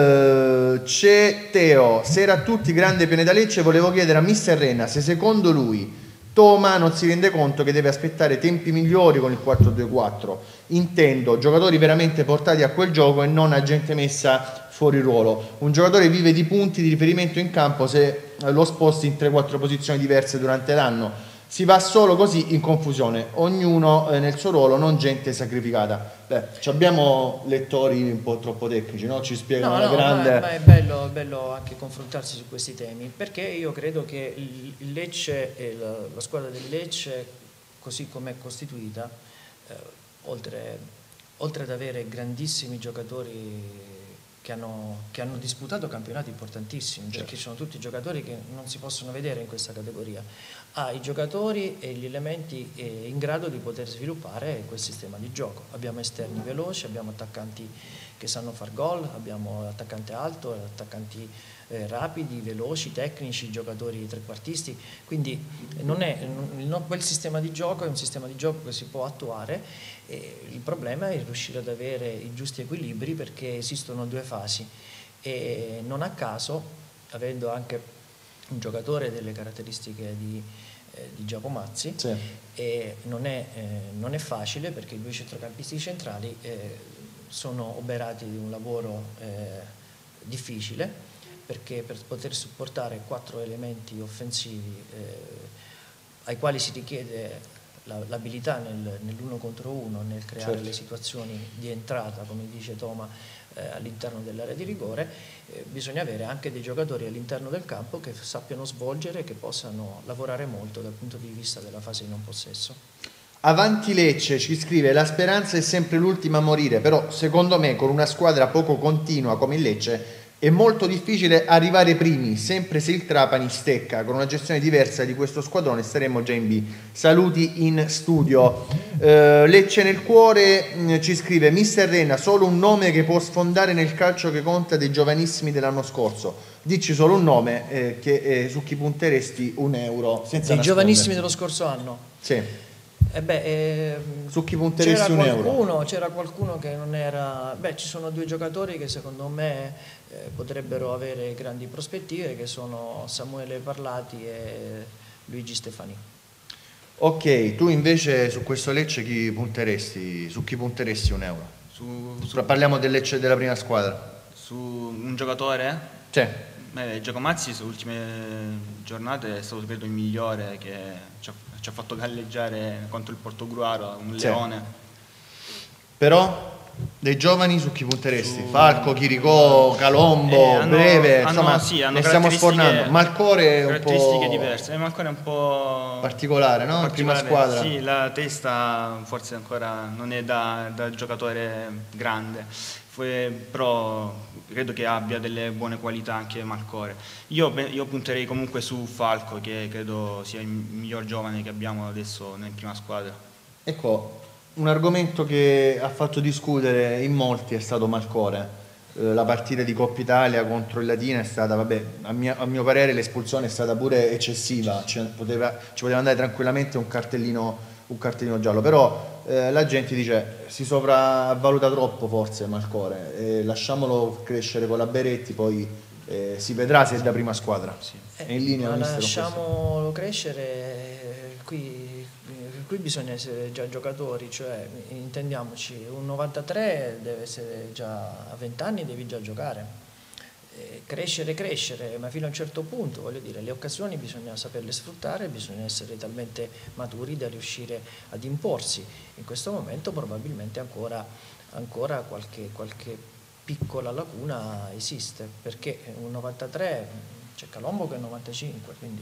c'è Teo, sera a tutti, grande Piene da Lecce, volevo chiedere a Mister Renna se secondo lui Toma non si rende conto che deve aspettare tempi migliori con il 4-2-4. Intendo giocatori veramente portati a quel gioco e non a gente messa fuori ruolo. Un giocatore vive di punti di riferimento in campo se lo sposti in 3-4 posizioni diverse durante l'anno. Si va solo così in confusione, ognuno nel suo ruolo, non gente sacrificata. Abbiamo lettori un po' troppo tecnici, no? Ci spiegano la grande... Ma è bello anche confrontarsi su questi temi, perché io credo che il Lecce e la squadra del Lecce, così come è costituita, oltre ad avere grandissimi giocatori che hanno disputato campionati importantissimi, perché ci sono tutti giocatori che non si possono vedere in questa categoria, ha i giocatori e gli elementi in grado di poter sviluppare quel sistema di gioco. Abbiamo esterni veloci, abbiamo attaccanti che sanno far gol, abbiamo l'attaccante alto, attaccanti rapidi, veloci, tecnici, giocatori trequartisti, quindi quel sistema di gioco è un sistema di gioco che si può attuare. Il problema è riuscire ad avere i giusti equilibri, perché esistono due fasi e non a caso, avendo anche un giocatore delle caratteristiche di Giacomazzi, sì. Non è facile, perché i due centrocampisti centrali sono oberati di un lavoro difficile, perché per poter supportare 4 elementi offensivi ai quali si richiede l'abilità nell'uno contro uno, nel creare certo. Le situazioni di entrata, come dice Toma, all'interno dell'area di rigore, bisogna avere anche dei giocatori all'interno del campo che sappiano svolgere, che possano lavorare molto dal punto di vista della fase di non possesso. Avanti Lecce ci scrive: la speranza è sempre l'ultima a morire, però secondo me con una squadra poco continua come il Lecce è molto difficile arrivare primi, sempre se il Trapani stecca. Con una gestione diversa di questo squadrone staremmo già in B. Saluti in studio. Lecce nel cuore ci scrive: Mister Renna, solo un nome che può sfondare nel calcio che conta dei giovanissimi dell'anno scorso. Dici solo un nome su chi punteresti €1 senza dei giovanissimi dello scorso anno? Sì. Su chi punteresti €1? C'era qualcuno che non era... ci sono 2 giocatori che secondo me potrebbero avere grandi prospettive, che sono Samuele Parlati e Luigi Stefani. Ok, tu invece su questo Lecce su chi punteresti €1? Parliamo del Lecce della prima squadra. Su un giocatore? Sì. Giacomazzi sulle ultime giornate è stato credo il migliore, che ci ha fatto galleggiare contro il Portogruaro, un leone. Però dei giovani su chi punteresti? Falco, Chiricò, Calombo, Breve, insomma ne stiamo sfornando. Malcore è un po' diverse, Malcore è un po' particolare, no? Prima squadra. Sì, la testa forse ancora non è da giocatore grande, però credo che abbia delle buone qualità anche Malcore. Io punterei comunque su Falco, che credo sia il miglior giovane che abbiamo adesso in prima squadra. Ecco, un argomento che ha fatto discutere in molti è stato Malcore. la partita di Coppa Italia contro il Latina è stata, vabbè, a mio parere l'espulsione è stata pure eccessiva, ci poteva andare tranquillamente un cartellino giallo, però la gente dice si sopravvaluta troppo forse Malcore, lasciamolo crescere con la Beretti, poi si vedrà se è da prima squadra. È in linea, lasciamolo crescere, qui bisogna essere già giocatori, cioè intendiamoci, un 93 deve essere già a 20 anni, devi già giocare. Crescere, ma fino a un certo punto, voglio dire, le occasioni bisogna saperle sfruttare, bisogna essere talmente maturi da riuscire ad imporsi. In questo momento probabilmente ancora qualche piccola lacuna esiste, perché un 93 c'è Calombo che è 95, quindi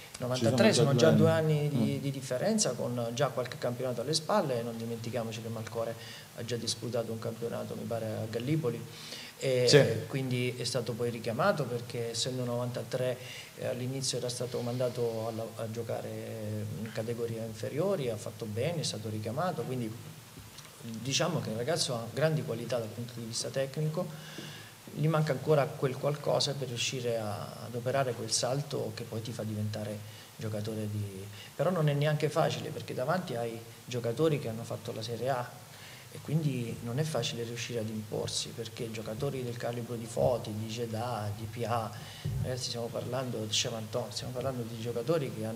93 sono già 2 anni di differenza, con già qualche campionato alle spalle. Non dimentichiamoci che Malcore ha già disputato un campionato, mi pare, a Gallipoli, e sì, quindi è stato poi richiamato perché essendo 93 all'inizio era stato mandato a giocare in categorie inferiori, ha fatto bene, è stato richiamato, quindi diciamo che il ragazzo ha grandi qualità dal punto di vista tecnico, gli manca ancora quel qualcosa per riuscire ad operare quel salto che poi ti fa diventare giocatore di... Però non è neanche facile, perché davanti hai giocatori che hanno fatto la Serie A e quindi non è facile riuscire ad imporsi, perché giocatori del calibro di Foti, di Gedà, di Pia, ragazzi, stiamo parlando di Chavanton, stiamo parlando di giocatori che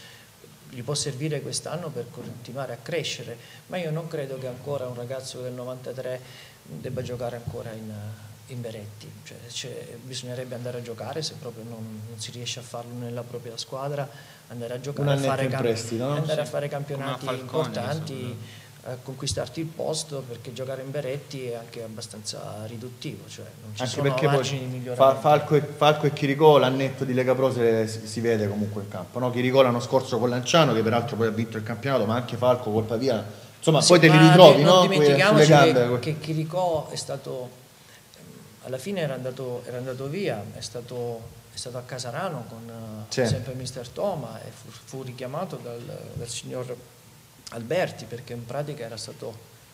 gli può servire quest'anno per continuare a crescere, ma io non credo che ancora un ragazzo del 93 debba giocare ancora in Beretti, cioè, bisognerebbe andare a giocare, se proprio non si riesce a farlo nella propria squadra, andare a giocare, andare a fare campionati importanti, a conquistarti il posto, perché giocare in Beretti è anche abbastanza riduttivo, cioè non ci sono margini di miglioramento. Falco e Chiricò, l'annetto di Lega Pro si vede comunque in campo, no? Chiricò l'anno scorso con Lanciano, che peraltro poi ha vinto il campionato, ma anche Falco col Pavia, insomma sì, poi te li ritrovi, non no? Dimentichiamoci che Chiricò è stato, alla fine era andato via, è stato a Casarano con sempre Mister Toma e fu richiamato dal signor Alberti, perché in pratica era stato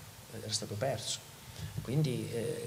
perso. Quindi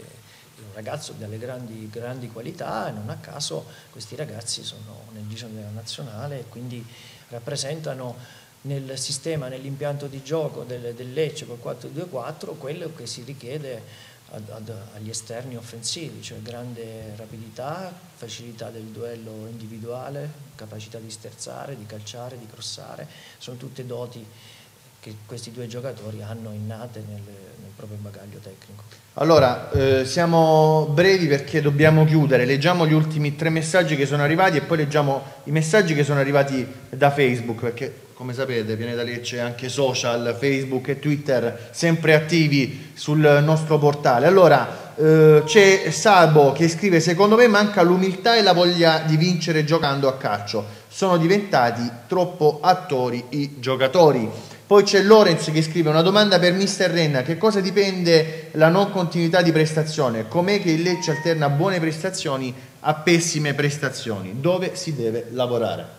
un ragazzo dalle grandi qualità, e non a caso questi ragazzi sono nel giro della nazionale e quindi rappresentano nel sistema, nell'impianto di gioco del Lecce col 4-2-4 quello che si richiede agli esterni offensivi, cioè grande rapidità, facilità del duello individuale, capacità di sterzare, di calciare, di crossare, sono tutte doti che questi due giocatori hanno innate nel proprio bagaglio tecnico. Allora, siamo brevi perché dobbiamo chiudere, leggiamo gli ultimi 3 messaggi che sono arrivati e poi leggiamo i messaggi che sono arrivati da Facebook, perché come sapete Pianeta Lecce anche social, Facebook e Twitter sempre attivi sul nostro portale. Allora, c'è Sabo che scrive: secondo me manca l'umiltà e la voglia di vincere giocando a calcio, sono diventati troppo attori i giocatori. Poi c'è Lorenz che scrive: una domanda per Mister Renna: che cosa dipende la non continuità di prestazione? Com'è che il Lecce alterna buone prestazioni a pessime prestazioni? Dove si deve lavorare?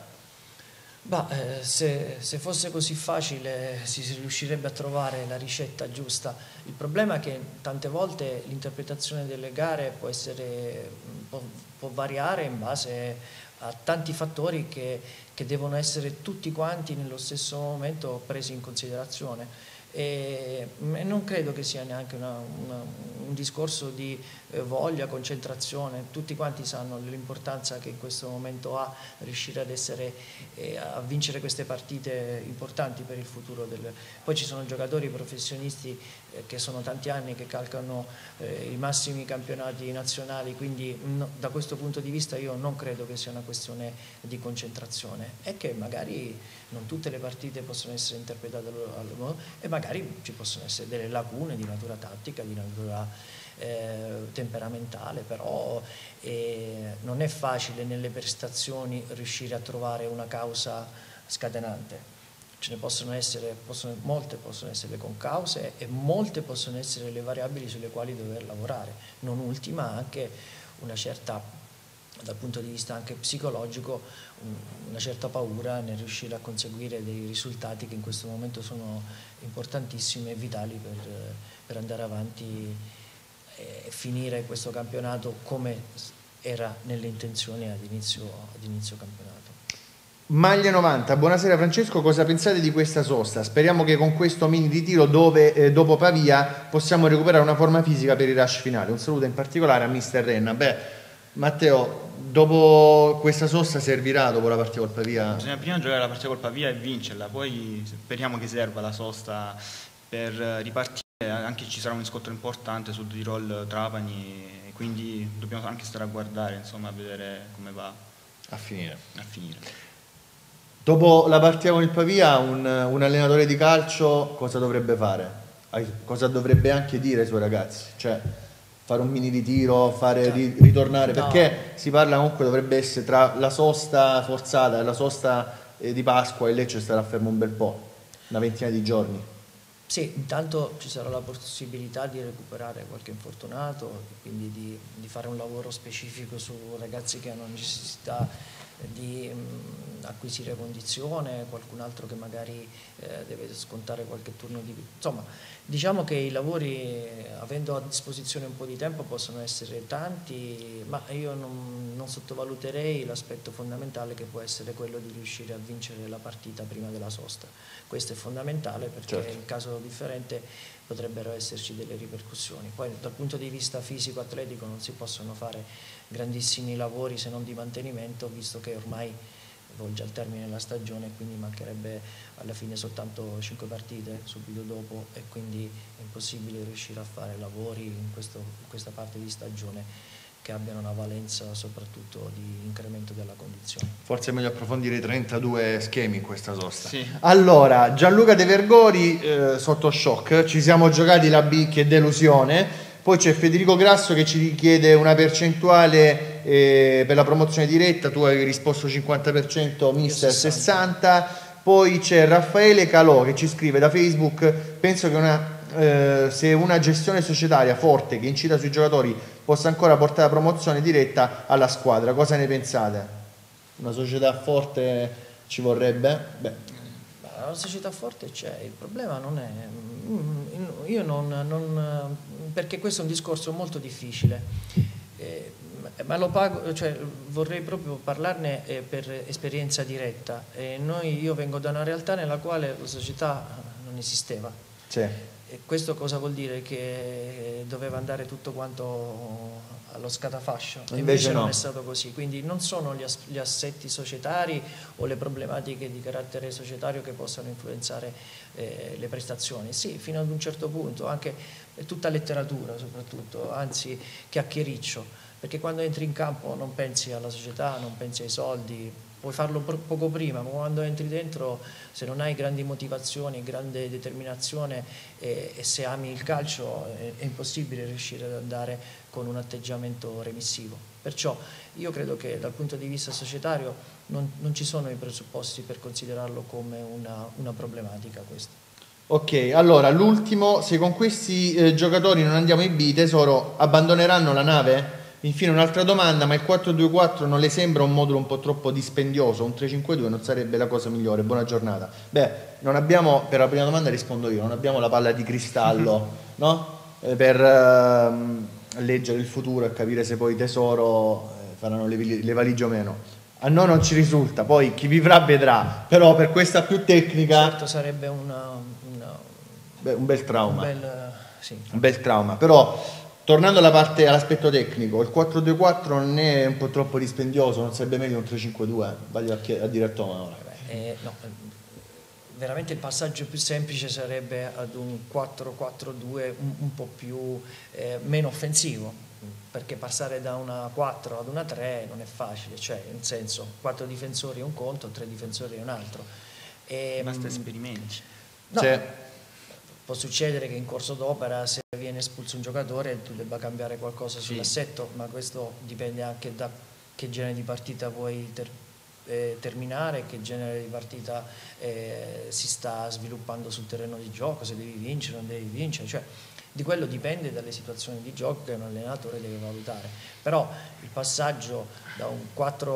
Se fosse così facile si riuscirebbe a trovare la ricetta giusta. Il problema è che tante volte l'interpretazione delle gare può variare in base a tanti fattori che devono essere tutti quanti nello stesso momento presi in considerazione. E non credo che sia neanche un discorso di voglia, concentrazione. Tutti quanti sanno l'importanza che in questo momento ha riuscire a vincere queste partite importanti per il futuro Poi ci sono giocatori professionisti che sono tanti anni che calcano i massimi campionati nazionali, quindi da questo punto di vista io non credo che sia una questione di concentrazione, è che magari non tutte le partite possono essere interpretate allo modo e magari ci possono essere delle lacune di natura tattica, di natura temperamentale, però non è facile nelle prestazioni riuscire a trovare una causa scatenante. Ce ne molte possono essere le concause e molte possono essere le variabili sulle quali dover lavorare, non ultima anche una certa, dal punto di vista anche psicologico, una certa paura nel riuscire a conseguire dei risultati che in questo momento sono importantissimi e vitali per andare avanti finire questo campionato come era nelle intenzioni ad inizio campionato. Maglia 90, buonasera Francesco, cosa pensate di questa sosta? Speriamo che con questo mini ritiro dopo Pavia possiamo recuperare una forma fisica per il rush finale. Un saluto in particolare a Mister Renna. Beh, Matteo, dopo questa sosta servirà dopo la partita col Pavia? Bisogna prima giocare la partita col Pavia e vincerla, poi speriamo che serva la sosta per ripartire. Anche ci sarà un scontro importante sul Tirol Trapani, quindi dobbiamo anche stare a guardare, insomma, a vedere come va A finire. Dopo la partita con il Pavia, un allenatore di calcio cosa dovrebbe fare? Cosa dovrebbe anche dire ai suoi ragazzi? Cioè, fare un mini ritiro, ritornare? No. Perché si parla comunque, dovrebbe essere tra la sosta forzata e la sosta di Pasqua, e Lecce starà fermo un bel po', una ventina di giorni. Sì, intanto ci sarà la possibilità di recuperare qualche infortunato, quindi di fare un lavoro specifico su ragazzi che hanno necessità di acquisire condizione, qualcun altro che magari deve scontare qualche turno di... Insomma, diciamo che i lavori, avendo a disposizione un po' di tempo, possono essere tanti, ma io non sottovaluterei l'aspetto fondamentale che può essere quello di riuscire a vincere la partita prima della sosta. Questo è fondamentale perché in caso differente potrebbero esserci delle ripercussioni. Poi dal punto di vista fisico-atletico non si possono fare grandissimi lavori se non di mantenimento, visto che ormai volge al termine la stagione, quindi mancherebbe alla fine soltanto 5 partite subito dopo, e quindi è impossibile riuscire a fare lavori in questa parte di stagione che abbiano una valenza soprattutto di incremento della condizione. Forse è meglio approfondire i 32 schemi in questa sosta. Sì. Allora, Gianluca De Vergori, sotto shock, ci siamo giocati la B, che delusione. Poi c'è Federico Grasso che ci richiede una percentuale per la promozione diretta, tu hai risposto 50%, mister 60%. Poi c'è Raffaele Calò che ci scrive da Facebook: penso che se una gestione societaria forte che incida sui giocatori possa ancora portare la promozione diretta alla squadra. Cosa ne pensate? Una società forte ci vorrebbe? Beh, la società forte c'è, il problema non è... perché questo è un discorso molto difficile, ma lo pago, cioè, vorrei proprio parlarne per esperienza diretta. Io vengo da una realtà nella quale la società non esisteva. sì. E questo cosa vuol dire? Che doveva andare tutto quanto allo scatafascio, invece non è stato così. Quindi non sono gli assetti societari o le problematiche di carattere societario che possano influenzare le prestazioni. Sì, fino ad un certo punto, anche tutta letteratura soprattutto, anzi chiacchiericcio, perché quando entri in campo non pensi alla società, non pensi ai soldi. Puoi farlo poco prima, ma quando entri dentro, se non hai grandi motivazioni, grande determinazione e se ami il calcio, è impossibile riuscire ad andare con un atteggiamento remissivo. Perciò io credo che dal punto di vista societario non ci sono i presupposti per considerarlo come una problematica questa. Ok, allora l'ultimo: se con questi giocatori non andiamo in B, tesoro, abbandoneranno la nave? Infine un'altra domanda: ma il 4-2-4 non le sembra un modulo un po' troppo dispendioso? Un 3-5-2 non sarebbe la cosa migliore? Buona giornata. Beh, non abbiamo, per la prima domanda rispondo io, non abbiamo la palla di cristallo, no? Per leggere il futuro e capire se poi Tesoro faranno le valigie o meno. A noi non ci risulta, poi chi vivrà vedrà, però per questa più tecnica... Certo, sarebbe un bel trauma. Sì. Un bel trauma, però... Tornando all'aspetto tecnico, il 4-2-4 non è un po' troppo dispendioso? Non sarebbe meglio un 3-5-2? Voglio a dire a Toma ora. No, veramente il passaggio più semplice sarebbe ad un 4-4-2 un po' più meno offensivo, perché passare da una 4 ad una 3 non è facile, cioè nel senso 4 difensori è un conto, 3 difensori è un altro. Basta esperimenti. No, sì. Può succedere che in corso d'opera, se viene espulso un giocatore, tu debba cambiare qualcosa sull'assetto, ma questo dipende anche da che genere di partita vuoi terminare, che genere di partita si sta sviluppando sul terreno di gioco, se devi vincere o non devi vincere, cioè Di quello dipende dalle situazioni di gioco che un allenatore deve valutare, però il passaggio da un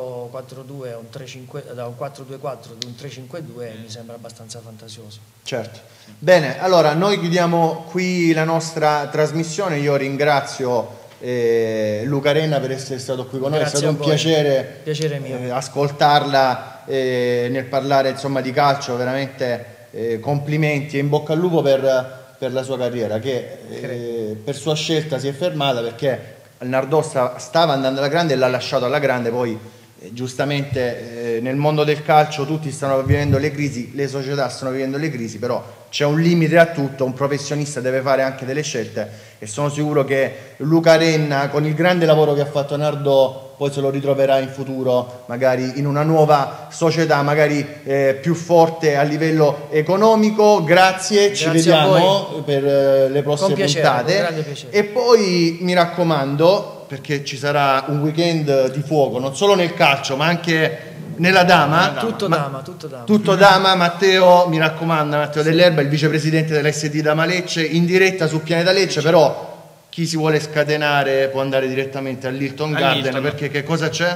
4-4-2 a un 3-5, da un 4-2-4 ad un 3-5-2 mi sembra abbastanza fantasioso. Certo. Bene, allora noi chiudiamo qui la nostra trasmissione. Io ringrazio Luca Renna per essere stato qui con noi, è stato un piacere mio. Ascoltarla nel parlare insomma di calcio, veramente complimenti e in bocca al lupo per la sua carriera, che per sua scelta si è fermata, perché il Nardò stava andando alla grande e l'ha lasciato alla grande. Poi giustamente nel mondo del calcio tutti stanno vivendo le crisi, le società stanno vivendo le crisi, però c'è un limite a tutto, un professionista deve fare anche delle scelte, e sono sicuro che Luca Renna, con il grande lavoro che ha fatto Nardò, poi se lo ritroverà in futuro magari in una nuova società, magari più forte a livello economico. Grazie, ci vediamo per le prossime puntate. E poi mi raccomando, perché ci sarà un weekend di fuoco, non solo nel calcio ma anche nella dama. Tutto dama. Matteo, mi raccomando, Matteo Dell'Erba, il vicepresidente dell'ST Dama Lecce, in diretta su Pianeta Lecce. Però chi si vuole scatenare può andare direttamente all'Hilton Garden, perché che cosa c'è?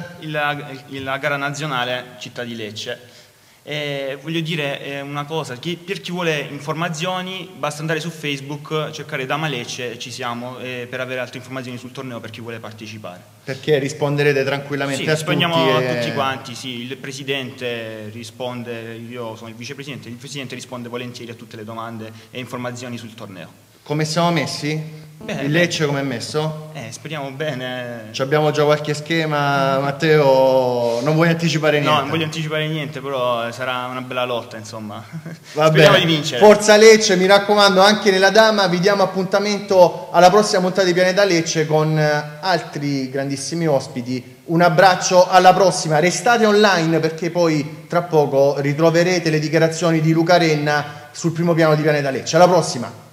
La gara nazionale Città di Lecce. Voglio dire una cosa, per chi vuole informazioni basta andare su Facebook, cercare Dama Lecce, ci siamo, per avere altre informazioni sul torneo per chi vuole partecipare. Perché risponderete tranquillamente a tutti? Rispondiamo a tutti quanti, sì. Il presidente risponde, io sono il vicepresidente, il presidente risponde volentieri a tutte le domande e informazioni sul torneo. Come siamo messi? Bene, il Lecce come è messo? Speriamo bene. Abbiamo già qualche schema, Matteo, non vuoi anticipare niente? No, non voglio anticipare niente, però sarà una bella lotta, insomma. Speriamo di vincere. Forza Lecce, mi raccomando, anche nella dama vi diamo appuntamento alla prossima puntata di Pianeta Lecce con altri grandissimi ospiti. Un abbraccio, alla prossima, restate online perché poi tra poco ritroverete le dichiarazioni di Luca Renna sul primo piano di Pianeta Lecce. Alla prossima!